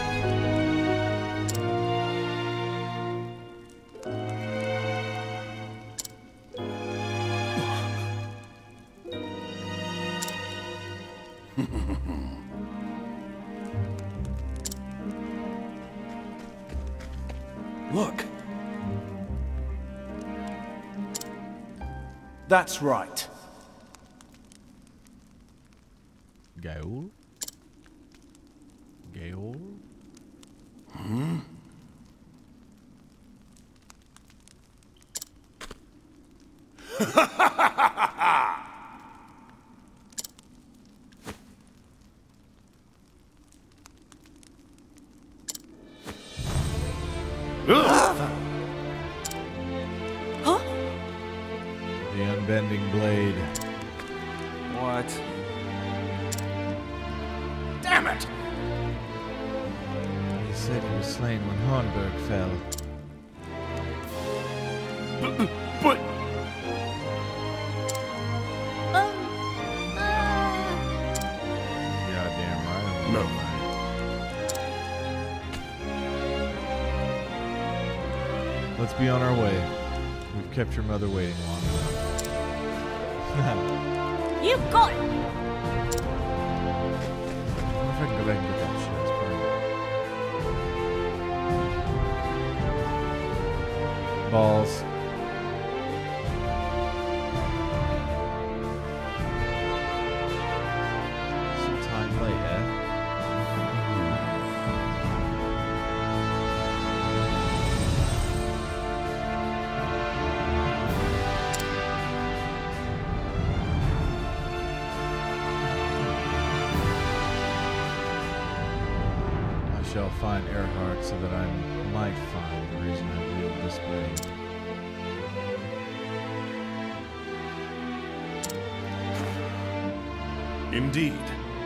Look. That's right. Gaul? Gaol? servant! Huh? The unbending blade. What? Damn it! He said he was slain when Hornburg fell. But Goddamn right. I'm No. right. Let's be on our way. We've kept your mother waiting long enough. You got it! I wonder if I can go back and get that shit. It's probably- Balls. Some time late, eh? I shall find Earhart so that I might find the reason I wield this blade. Indeed.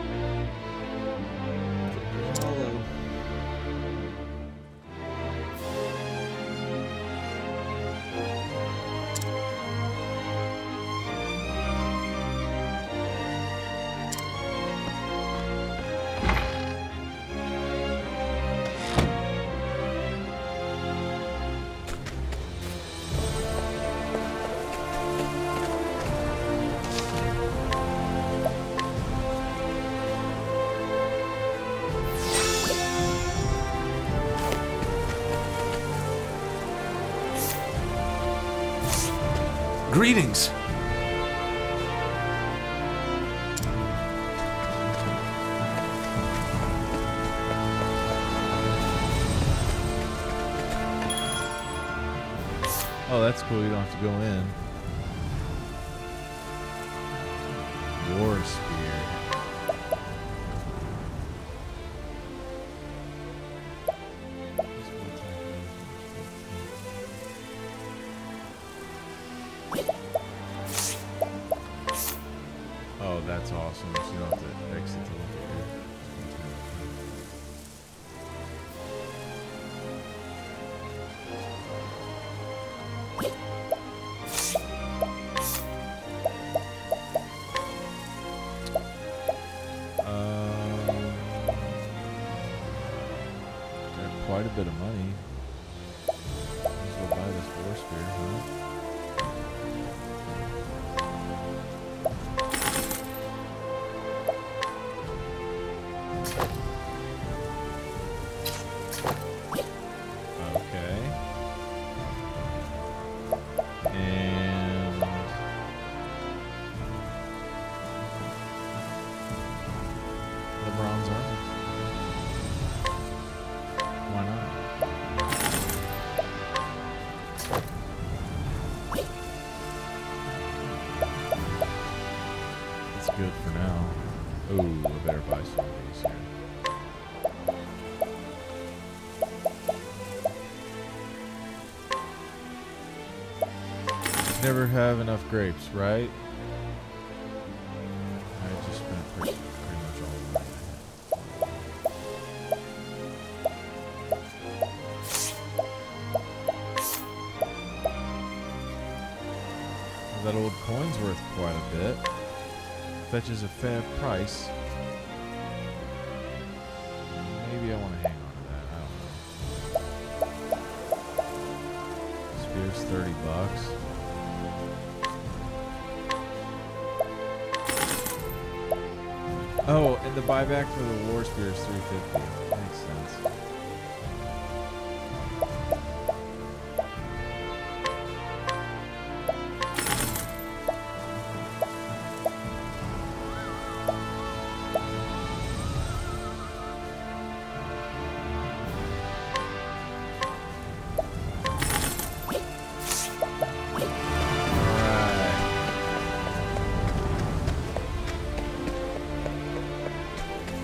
Greetings. Oh, that's cool. You don't have to go in. War spear. Oh, that's awesome. So you don't have to exit to look at it. Got quite a bit of money. Might as well buy this war spear, huh? Okay. And the bronze armor. Why not? It's good for now. Ooh, I better buy some of these here. Never have enough grapes, right? I just spent pretty much all of mine. That old coin's worth quite a bit. Fetches a fair price. Maybe I want to hang on to that. I don't know. Spear's $30. Oh, and the buyback for the war spear is $350. Makes sense.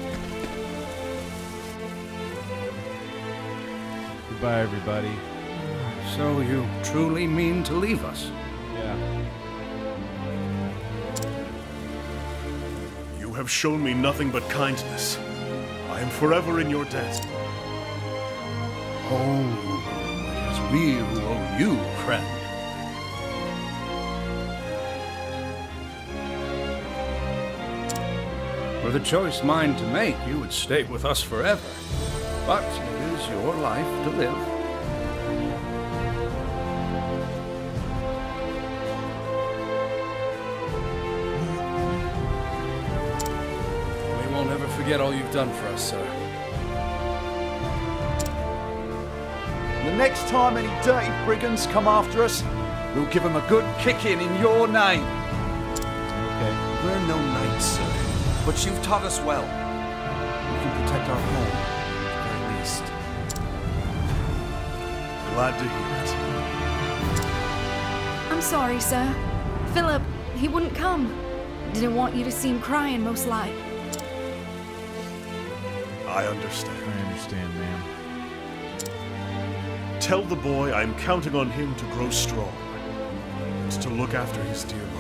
Goodbye, everybody. So you truly mean to leave us? Yeah. You have shown me nothing but kindness. I am forever in your debt. Oh, it is we who owe you, friend. Were the choice mine to make, you would stay with us forever. But it is your life to live. We won't ever forget all you've done for us, sir. The next time any dirty brigands come after us, we'll give them a good kicking in your name. Okay. We're no knights, sir, but you've taught us well. We can protect our home, at least. Glad to hear it. I'm sorry, sir. Philip, he wouldn't come. Didn't want you to see him crying, most like. I understand. I understand, ma'am. Tell the boy I'm counting on him to grow strong and to look after his dear mother.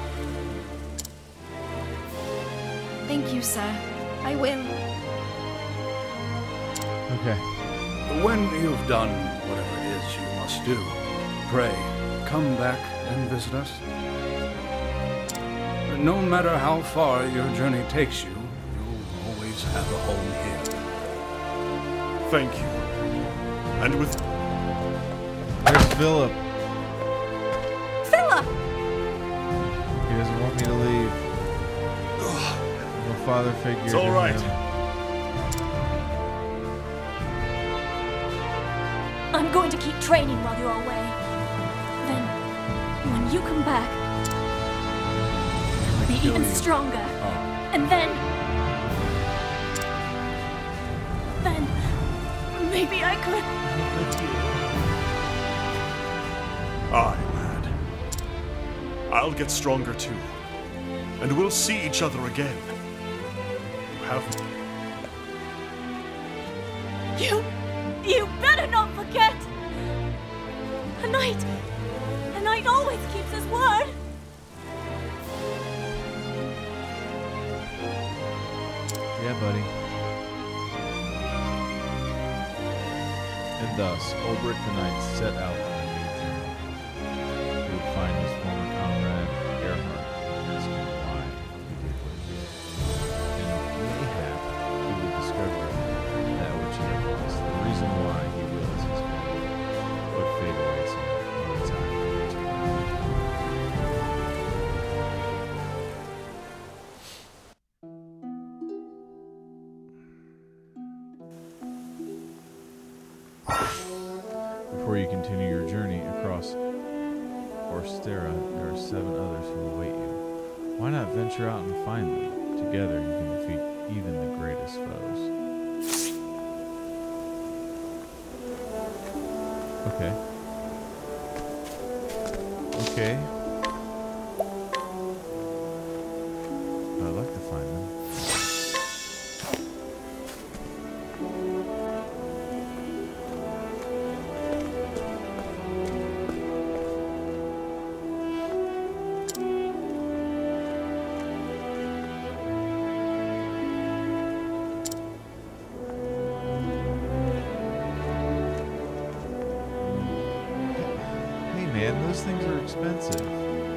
Thank you, sir. I will. Okay. When you've done whatever it is you must do, pray, come back and visit us. No matter how far your journey takes you, you'll always have a home here. Thank you. And with... Where's Philip? Philip! He doesn't want me to leave. No father figure. It's all to right. him. I'm going to keep training while you're away. Then, when you come back, I'll be even stronger. Oh. And then maybe I could. Aye, lad. I'll get stronger too. And we'll see each other again. You have me. You better not forget! A knight always keeps his word! Yeah, buddy. And thus, Ulbrich the Knight set out on a new journey. He would find his former comrade, Gerhard, and rescue why he did what he did. And mayhap he would discover that which he had lost, the reason why he wills his family, what fate awaits him when the time comes to Before you continue your journey across Orstera, there are 7 others who await you. Why not venture out and find them? Together you can defeat even the greatest foes. Okay. Okay. I'd like to find them. Man, those things are expensive.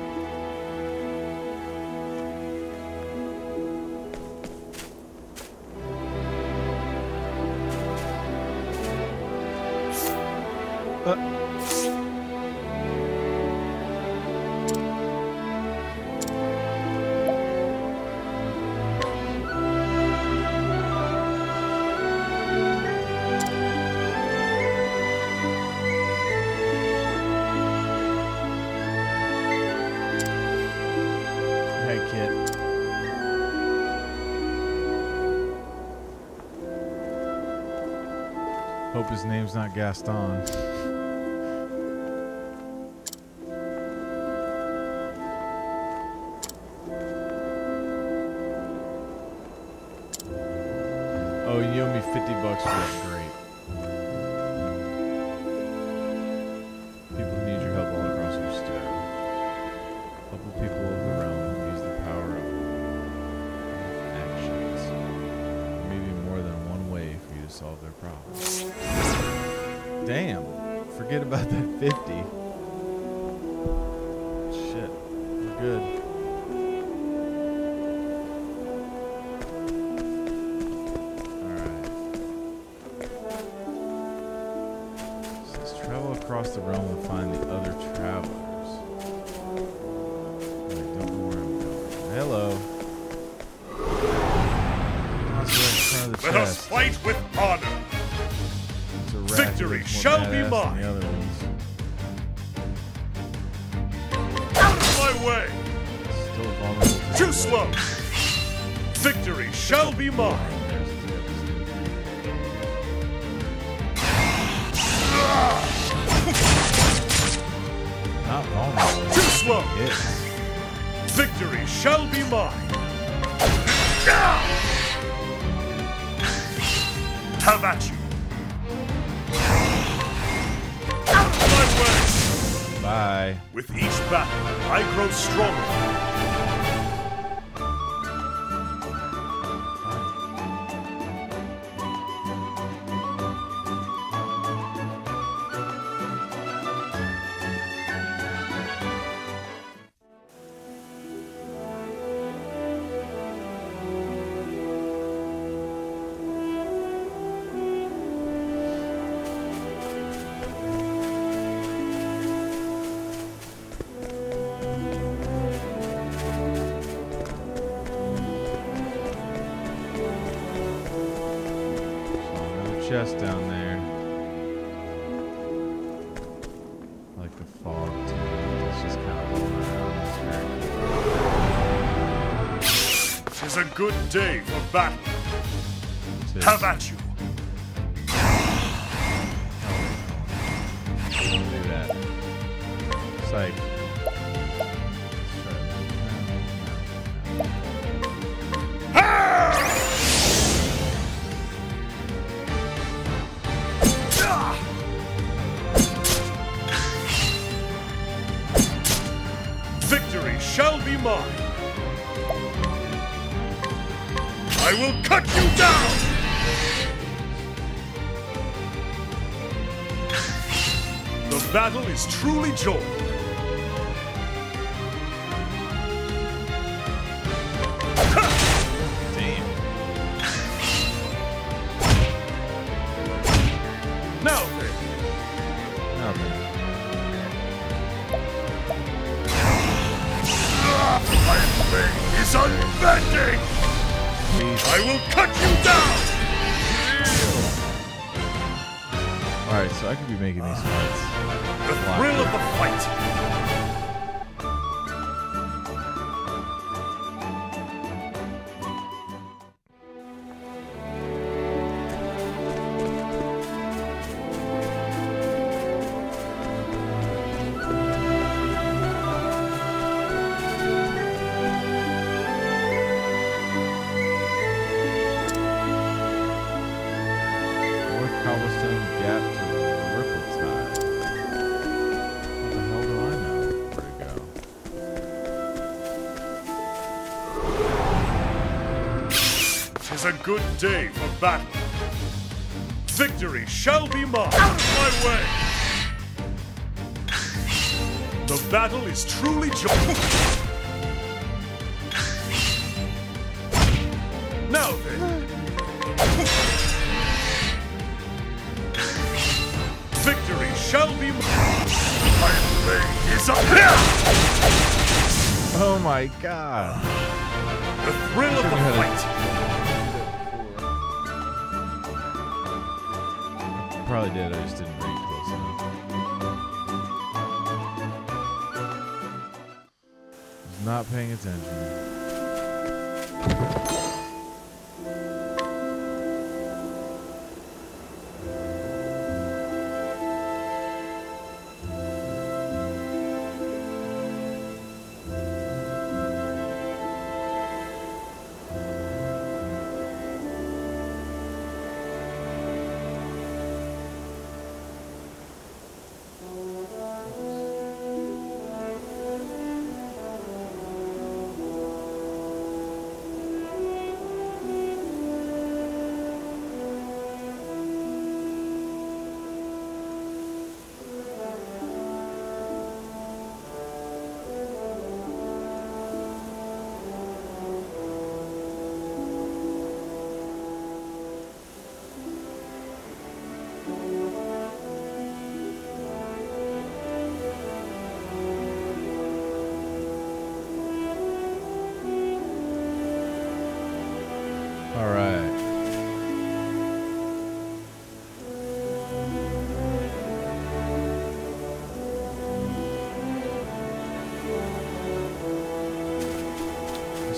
Hope his name's not Gaston. Oh, you owe me $50 for that. Great. forget about that 50. Shit. We're good. Alright. So let's travel across the realm to find the other travelers. I don't know where I'm going. Hello. Let us fight with honor. Victory shall be mine. Out of my way. Too slow. Victory shall be mine. Not vulnerable. Too slow. Yes. Victory shall be mine. Have at you. Out of my way. Bye. With each battle, I grow stronger. Chest down there. Like the fog too. It's just kind of rolling around. Tis a good day for battle. Have at you. Do that. Psych. Victory shall be mine. I will cut you down. The battle is truly joined. Damn. Now then. Nothing. My blade is unbending! I will cut you down! Alright, so I could be making these fights. The thrill of the fight! Cobblestone gap to Ripple Tide. What the hell do I know where to go? 'Tis a good day for battle. Victory shall be mine. Out of my way! The battle is truly joined. Now then. Victory shall be mine. My blade is up here. Oh my god. The thrill of the fight. I probably did, I just didn't read close enough. Was not paying attention.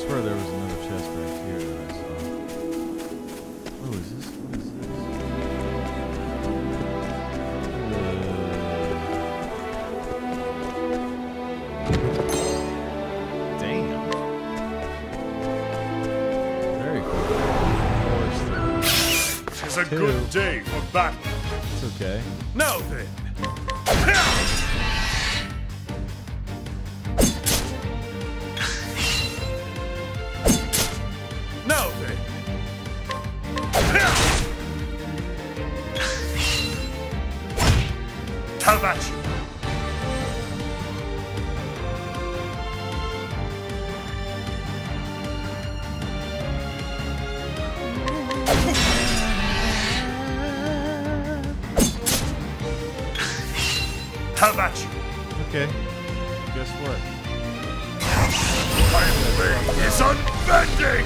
swear there was another chest back here that I saw. Oh, is this? What is this? Damn. Very cool. It's a good day for battle. It's okay. Now then. Now then. Have at you. Have at you. Okay. Guess what? My blade is unbending!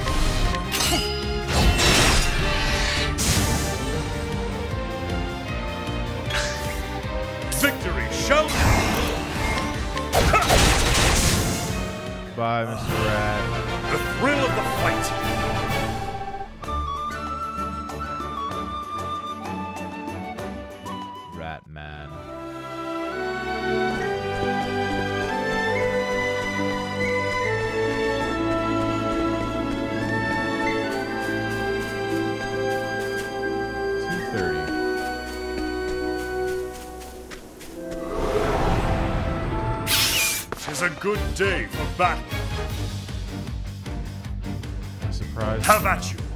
Victory shall... Bye, Mr. Rat. The thrill of the fight. Rat man. It's a good day for battle. Surprise. Have at you.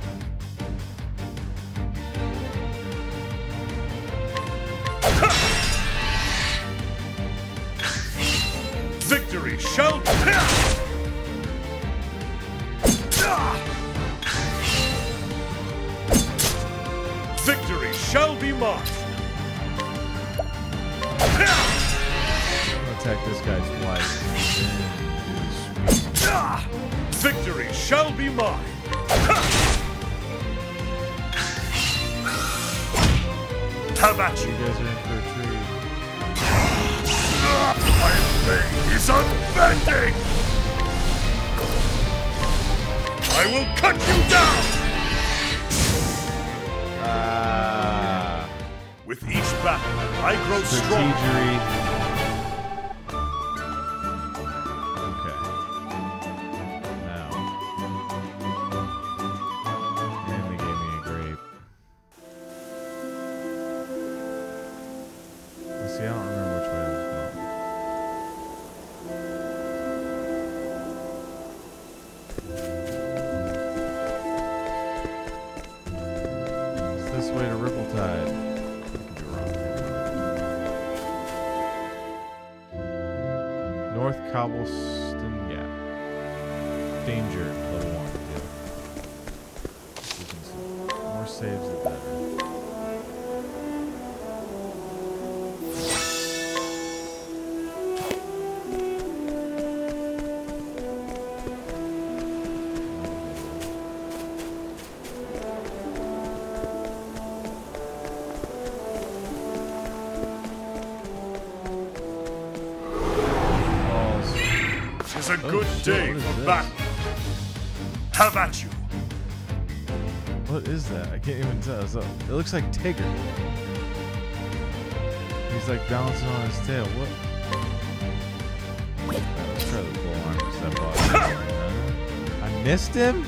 Victory shall... Victory shall be mine. Attack this guy twice. Victory shall be mine. Have at You you. guys are in for a treat. My blade is unbending. I will cut you down. With each battle, I grow stronger. Strategery. Okay. Now. And they gave me a grape. Let's see, I don't remember which way I was going. It's this way to Ripple-Tide. North Cobblestone Gap. Danger, level 1. Yeah. You can see. More saves, the better. It's a good day for battle. Have at you. What is that? I can't even tell. So, it looks like Tigger. He's like balancing on his tail. What? Right, let's try the full arm because that boss. I missed him?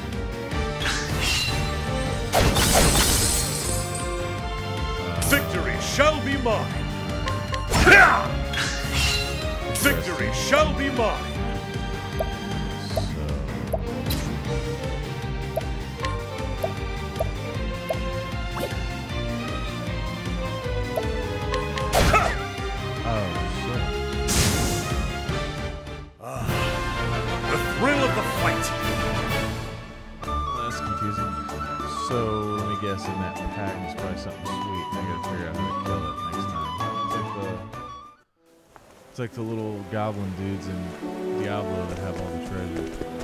Victory shall be mine. Victory shall be mine. The thrill of the fight. That's confusing. So, let me guess, in that pack is probably something sweet. I gotta figure out how to kill it next time. It's like the little goblin dudes in Diablo that have all the treasure.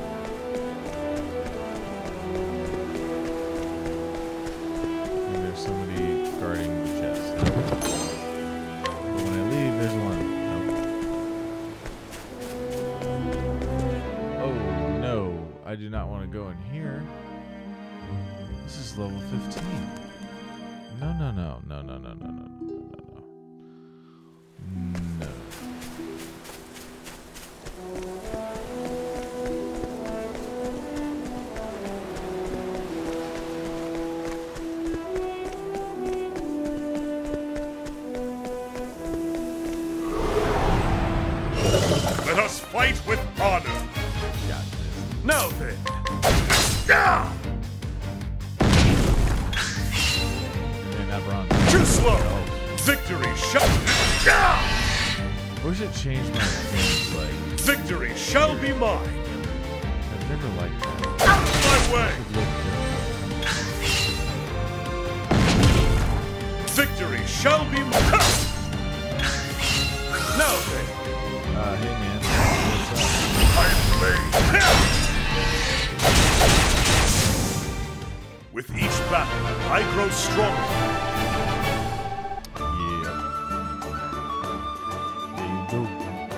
And there's somebody guarding the chest. But when I leave, there's one. Nope. Oh no, I not want to go in here. This is level 15. No. Let us fight with honor. Now then. Too slow. Victory shall. Wish it changed my appearance, like. Victory shall be mine. I've never liked that. Out of my way. Victory shall be mine. Now then. Hey man. I play. With each battle, I grow stronger. Yeah. There you go.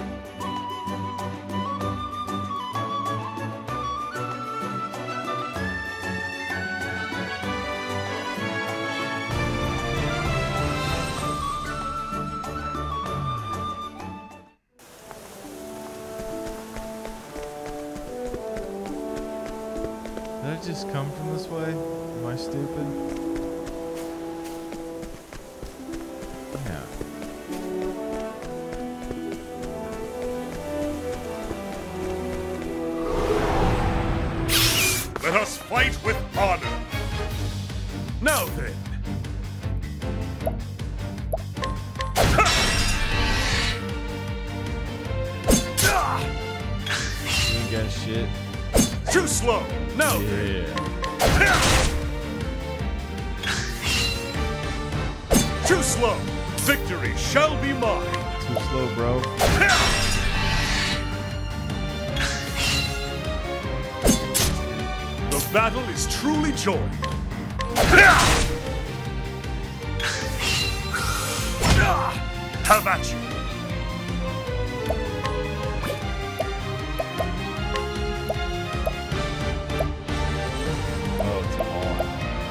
Did I just come from this way? Am I stupid? Yeah. Let us fight with honor. Now then. You ain't got shit. Too slow. Now then. Yeah. Too slow. Victory shall be mine. Too slow, bro. The battle is truly joined. Have at you. Oh, it's on.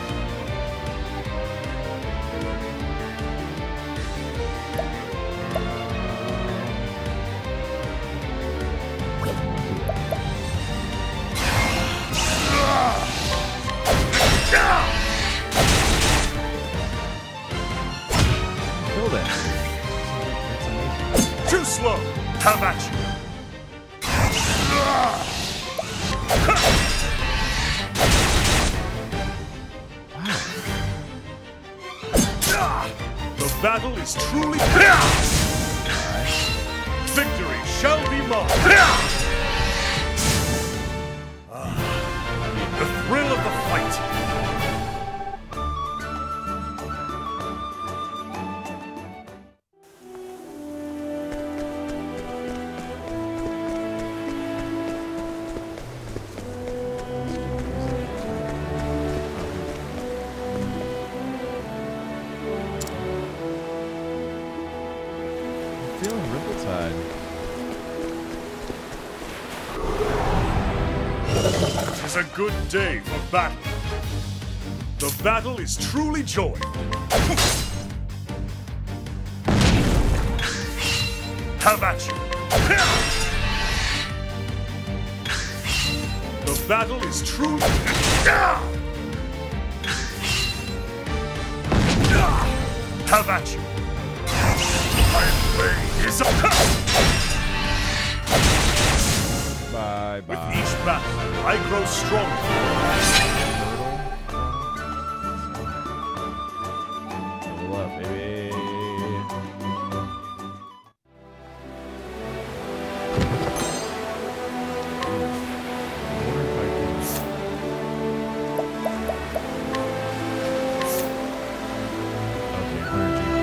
Kill that. That's amazing. Too slow. Have at you. The battle is truly. Victory shall be mine. The thrill of the fight. I'm feeling Ripple-Tide. Tis a good day for battle. The battle is truly joined. Have at you. The battle is truly. Have at you. My blade is up. Bye With bye. each battle, I grow stronger. Level up, baby. Okay, 100 GB.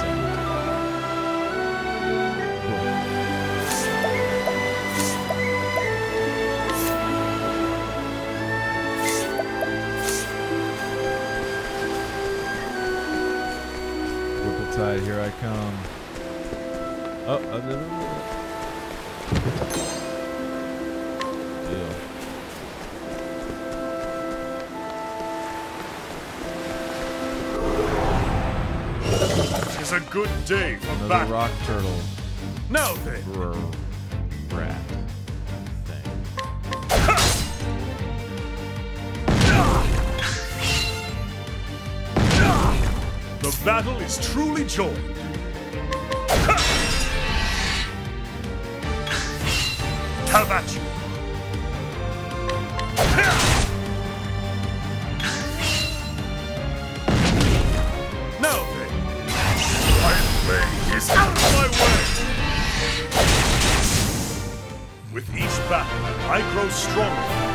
Ripple-Tide, here I come. Oh, no. Ew. good day for Another battle. rock turtle. Now then, Rat thing. the battle is truly joined. Have at you. Now then, my way is out of my way. With each battle, I grow stronger.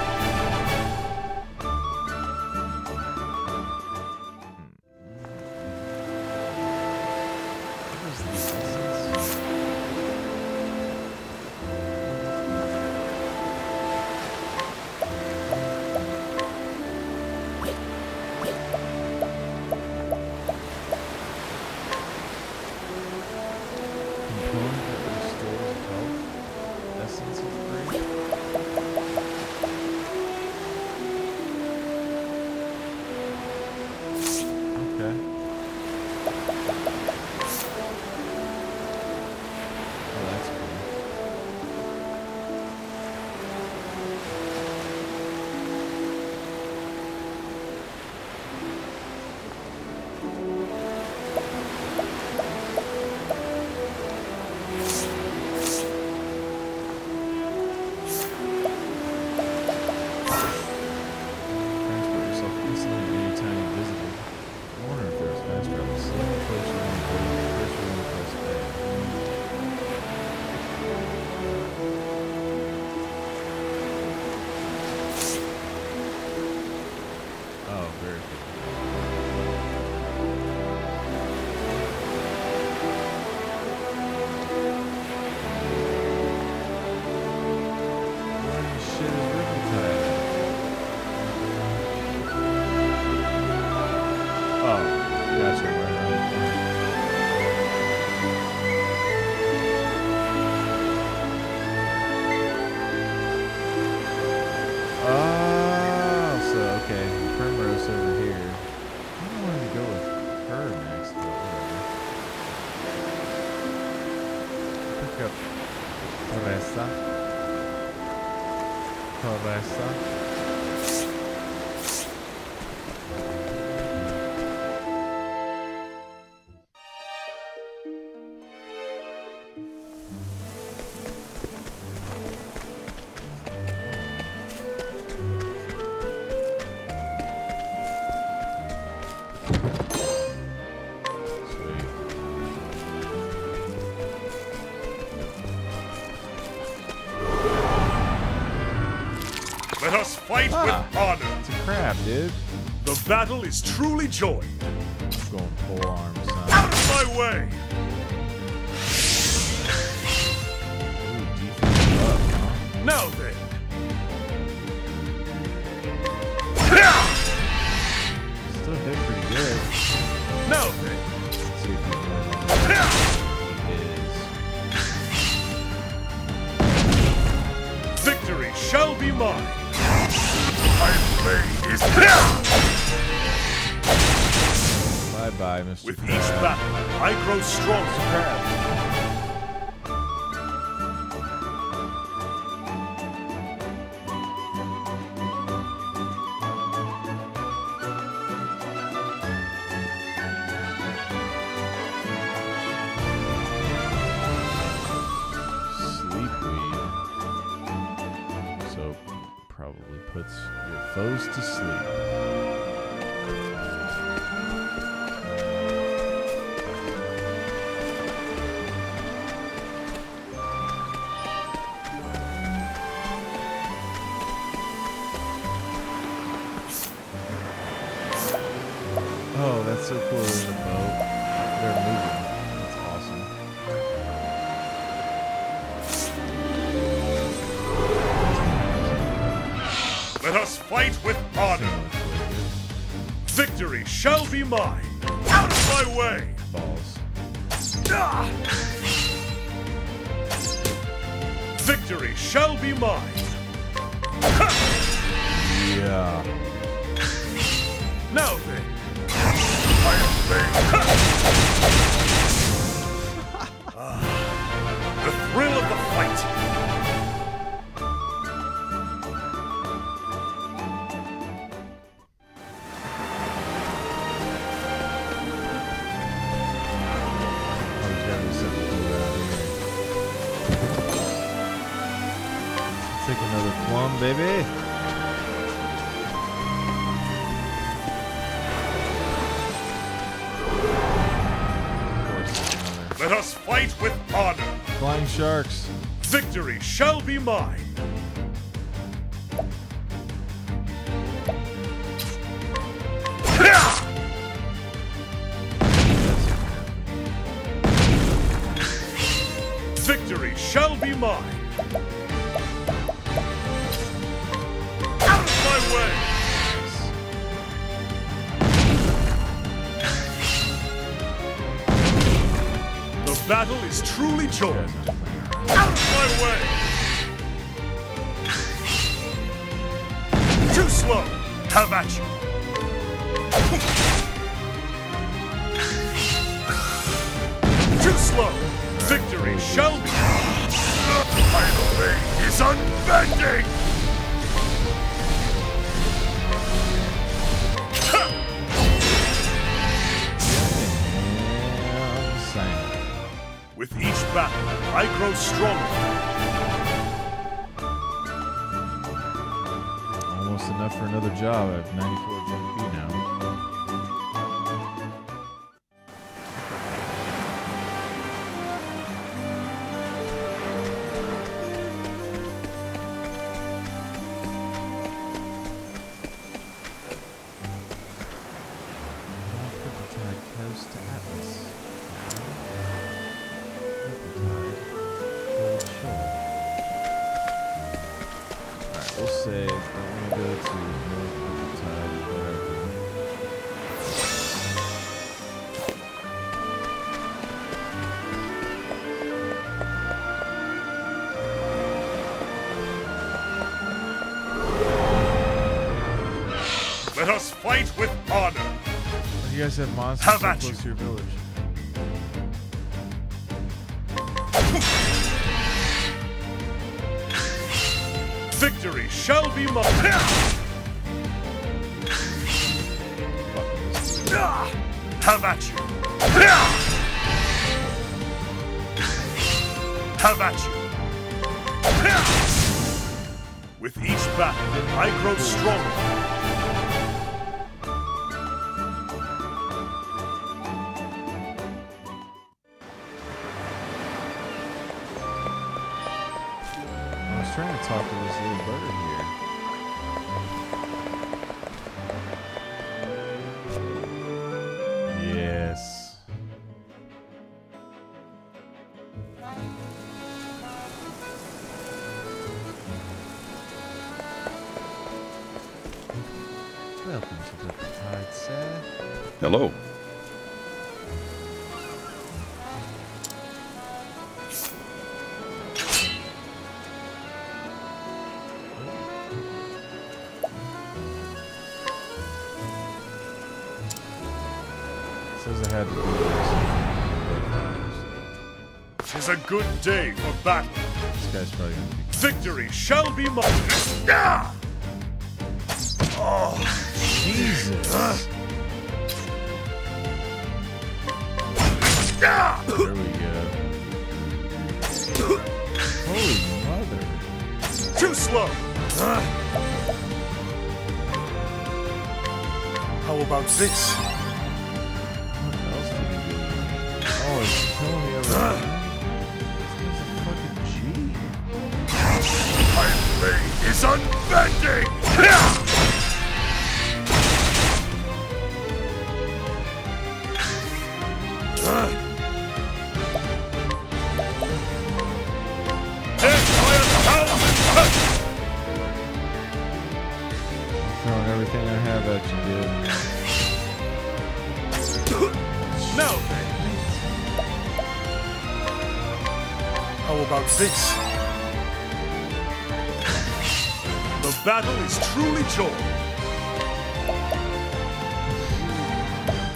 Let us fight with honor. It's a crab, dude. The battle is truly joined. I'm going full arm, son. Out of my way! Ooh, defense up, huh? Now then. Still hit pretty good. Now then. Let's see if he's more He is. Victory shall be mine. My blade is Bye-bye, Mr. With Crab. each battle, I grow stronger. Crab. Probably puts your foes to sleep. Oh, that's so cool. There's a boat. They're moving. That's awesome. Let us fight with honor. Victory shall be mine. Out of my way. Balls. Victory shall be mine. Yeah. Now then. I am the thrill of the fight. Take another plum, baby. Let us fight with honor. Flying sharks. Victory shall be mine. Victory shall be mine. Out of my way! The battle is truly joined. Out of my way! Too slow! Have at you! Too slow! Victory shall be... The final blade is unbending! With each battle, I grow stronger. Almost enough for another job. I have 94 GP now. We'll save. I want to go to North Tide, whatever. Let us fight with honor. You guys have monsters Have so at close you. to your village. Victory shall be mine. Have at you. Have at you. With each battle, I grow stronger. I was trying to talk to this little bird here. Yes. Welcome to the Tide, sir. Hello. Says I had to do this. 'Tis a good day for battle. This guy's probably gonna be. Victory shall be mine. Oh, Jesus! There we go. Holy mother! too slow. How about this? What else did he do? Oh, it's killing me over there. This guy's a fucking G. My blade is unbending! Throwing everything I have at you, dude. No! How about this? The battle is truly joined.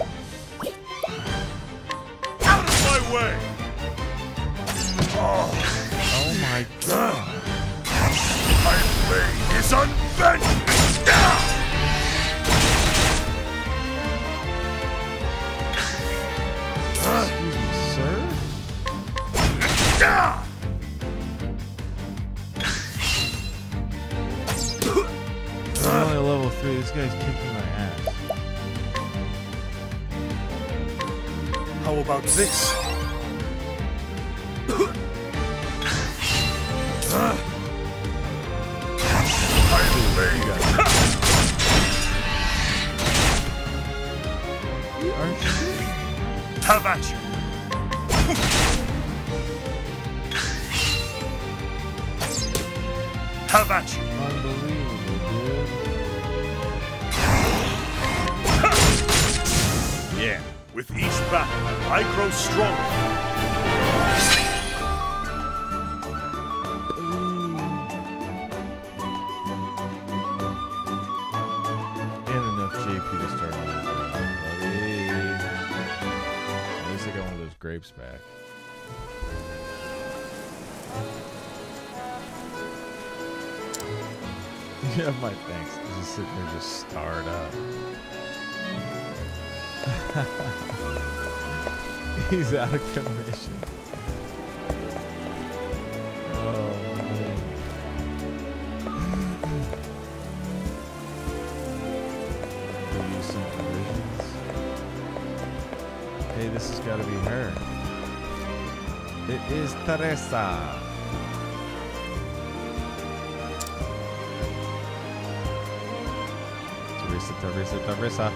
Out of my way! Oh. is unbent! Excuse me, sir? I'm only level 3. This guy's kicking my ass. How about this? Have at you! Have at you! Unbelievable, dude. Yeah, with each battle, I grow stronger. And enough JP to start on this round, buddy. At least I got one of those grapes back. Yeah, my thanks. Just sitting there just starred up. He's out of commission. Oh, man. Could use some provisions. Hey, this has got to be her. It is Teresa. Teresa.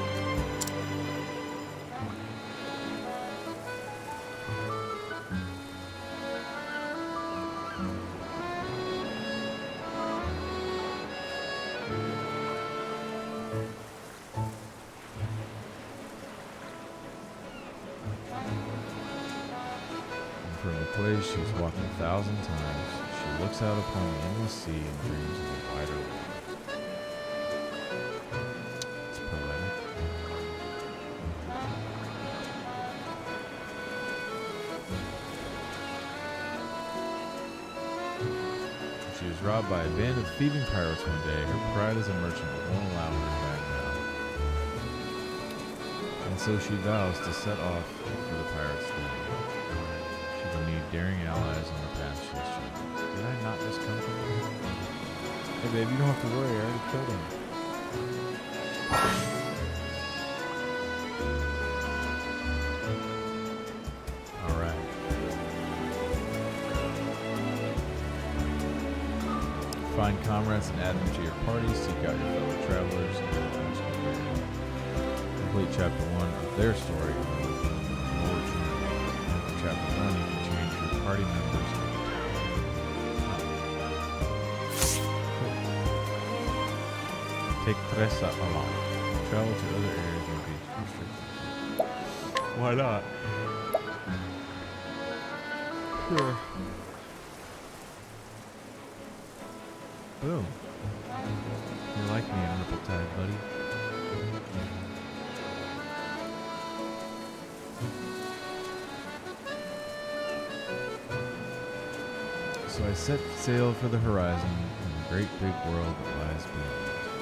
From the place she's walked 1,000 times, she looks out upon the endless sea and dreams of a wider world. It's poetic. She was robbed by a band of thieving pirates one day. Her pride as a merchant won't allow her to back down. And so she vows to set off for the pirates' den. She will need daring allies on the path she has chosen. Did I not just come from her? Hey babe, you don't have to worry, I already killed him. Alright. Find comrades and add them to your party. Seek out your fellow travelers and complete chapter 1 of their story. After chapter 1, you can change your party members. Take Tressa along. Travel to other areas and be restricted. Why not? Sure. Boom. You like me on Octopath, buddy. So I set sail for the horizon and the great big world that lies beyond.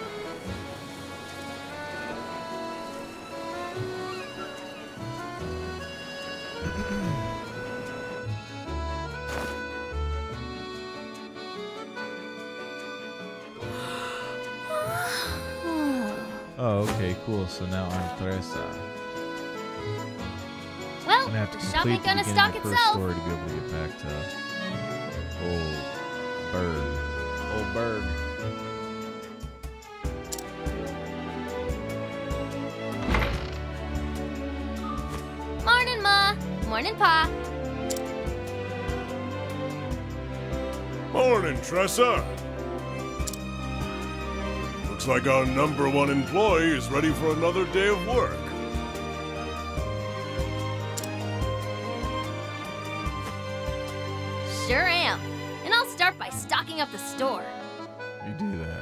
Oh, okay, cool. So now I'm Tressa. Well, I'm gonna have to the shop complete ain't the gonna beginning stock of the first itself. story to be able to get back to old Berg. Old Berg. Morning, Ma. Morning, Pa. Morning, Tressa. Looks like our #1 employee is ready for another day of work. Sure am. And I'll start by stocking up the store. You do that.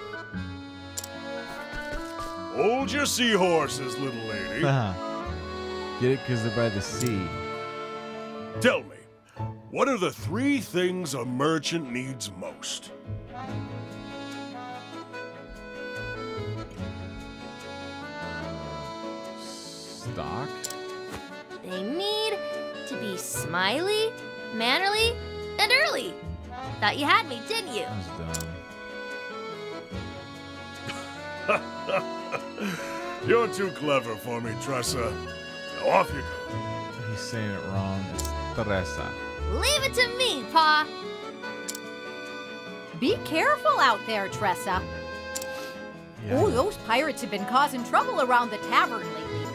Hold your seahorses, little lady. Get it? Because they're by the sea. Tell me, what are the 3 things a merchant needs most? stock? They need to be smiley, mannerly, and early. Thought you had me, didn't you? That was dumb. You're too clever for me, Tressa. Now off you go. He's saying it wrong. It's Tressa. Leave it to me, Pa. Be careful out there, Tressa. Yeah. Oh, those pirates have been causing trouble around the tavern lately.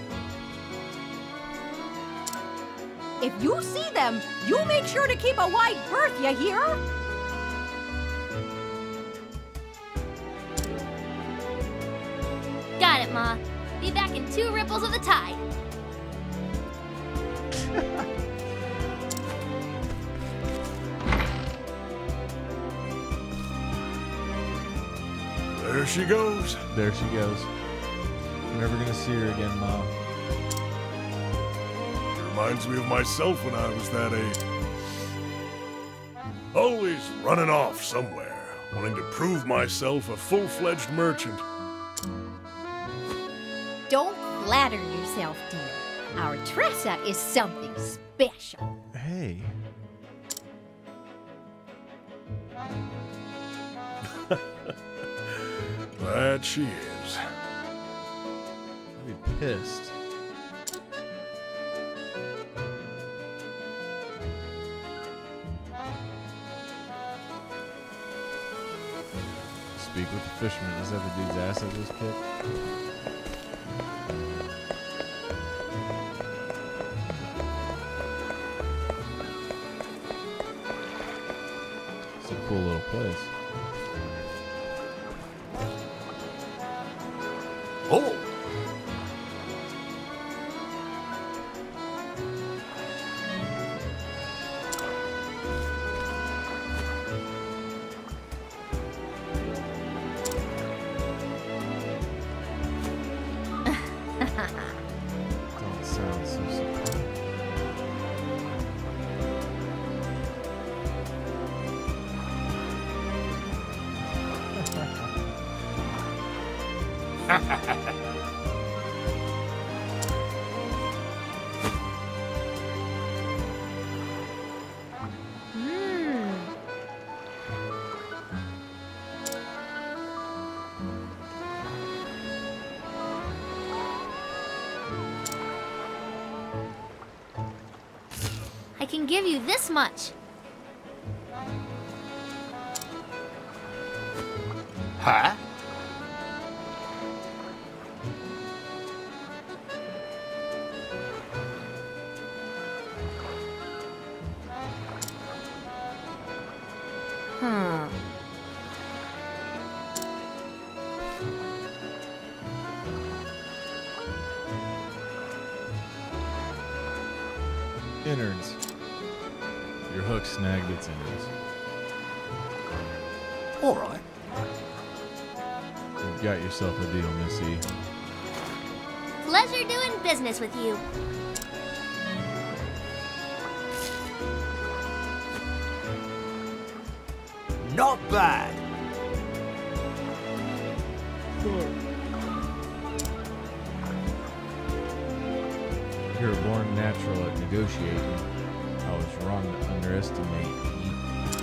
If you see them, you make sure to keep a wide berth, you hear? Got it, Ma. Be back in 2 ripples of the tide. There she goes. There she goes. We're never gonna see her again, Mom. Reminds me of myself when I was that age. Always running off somewhere, wanting to prove myself a full-fledged merchant. Don't flatter yourself, dear. Our Tressa is something special. Hey. That she is. I'd be pissed. Speak with the fisherman. Is that the dude's ass that just kicked? It's a cool little place. Oh! Don't sound so surprised. I can give you this much. Huh? Innards. Your hook snagged its innards. All right. You've got yourself a deal, Missy. Pleasure doing business with you. Not bad. You're born natural at negotiating. I was wrong to underestimate you.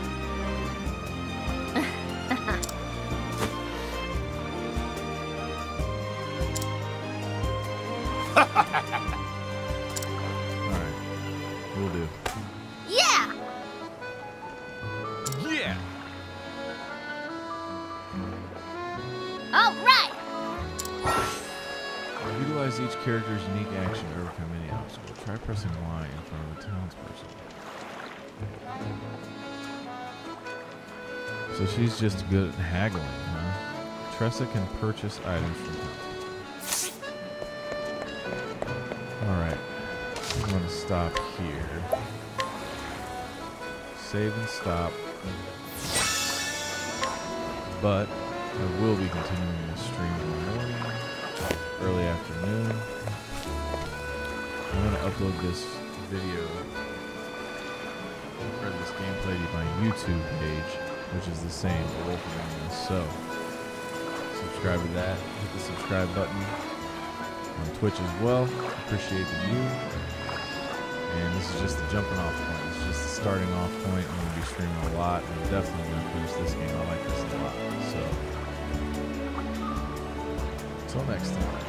Alright. We'll do. Yeah! Yeah! All right! Utilize each character's unique action to overcome any obstacle. Try pressing Y in front of a townsperson. So she's just good at haggling, huh? Tressa can purchase items from townspeople. Alright. I'm going to stop here. Save and stop. But I will be continuing this stream in the morning, early afternoon. I'm going to upload this video, or this gameplay to my YouTube page, which is the same for both of them. So, subscribe to that, hit the subscribe button, on Twitch as well. Appreciate you. And this is just the jumping off point. This is just the starting off point. I'm going to be streaming a lot, and I'm definitely going to finish this game. I like this a lot. So, until next time.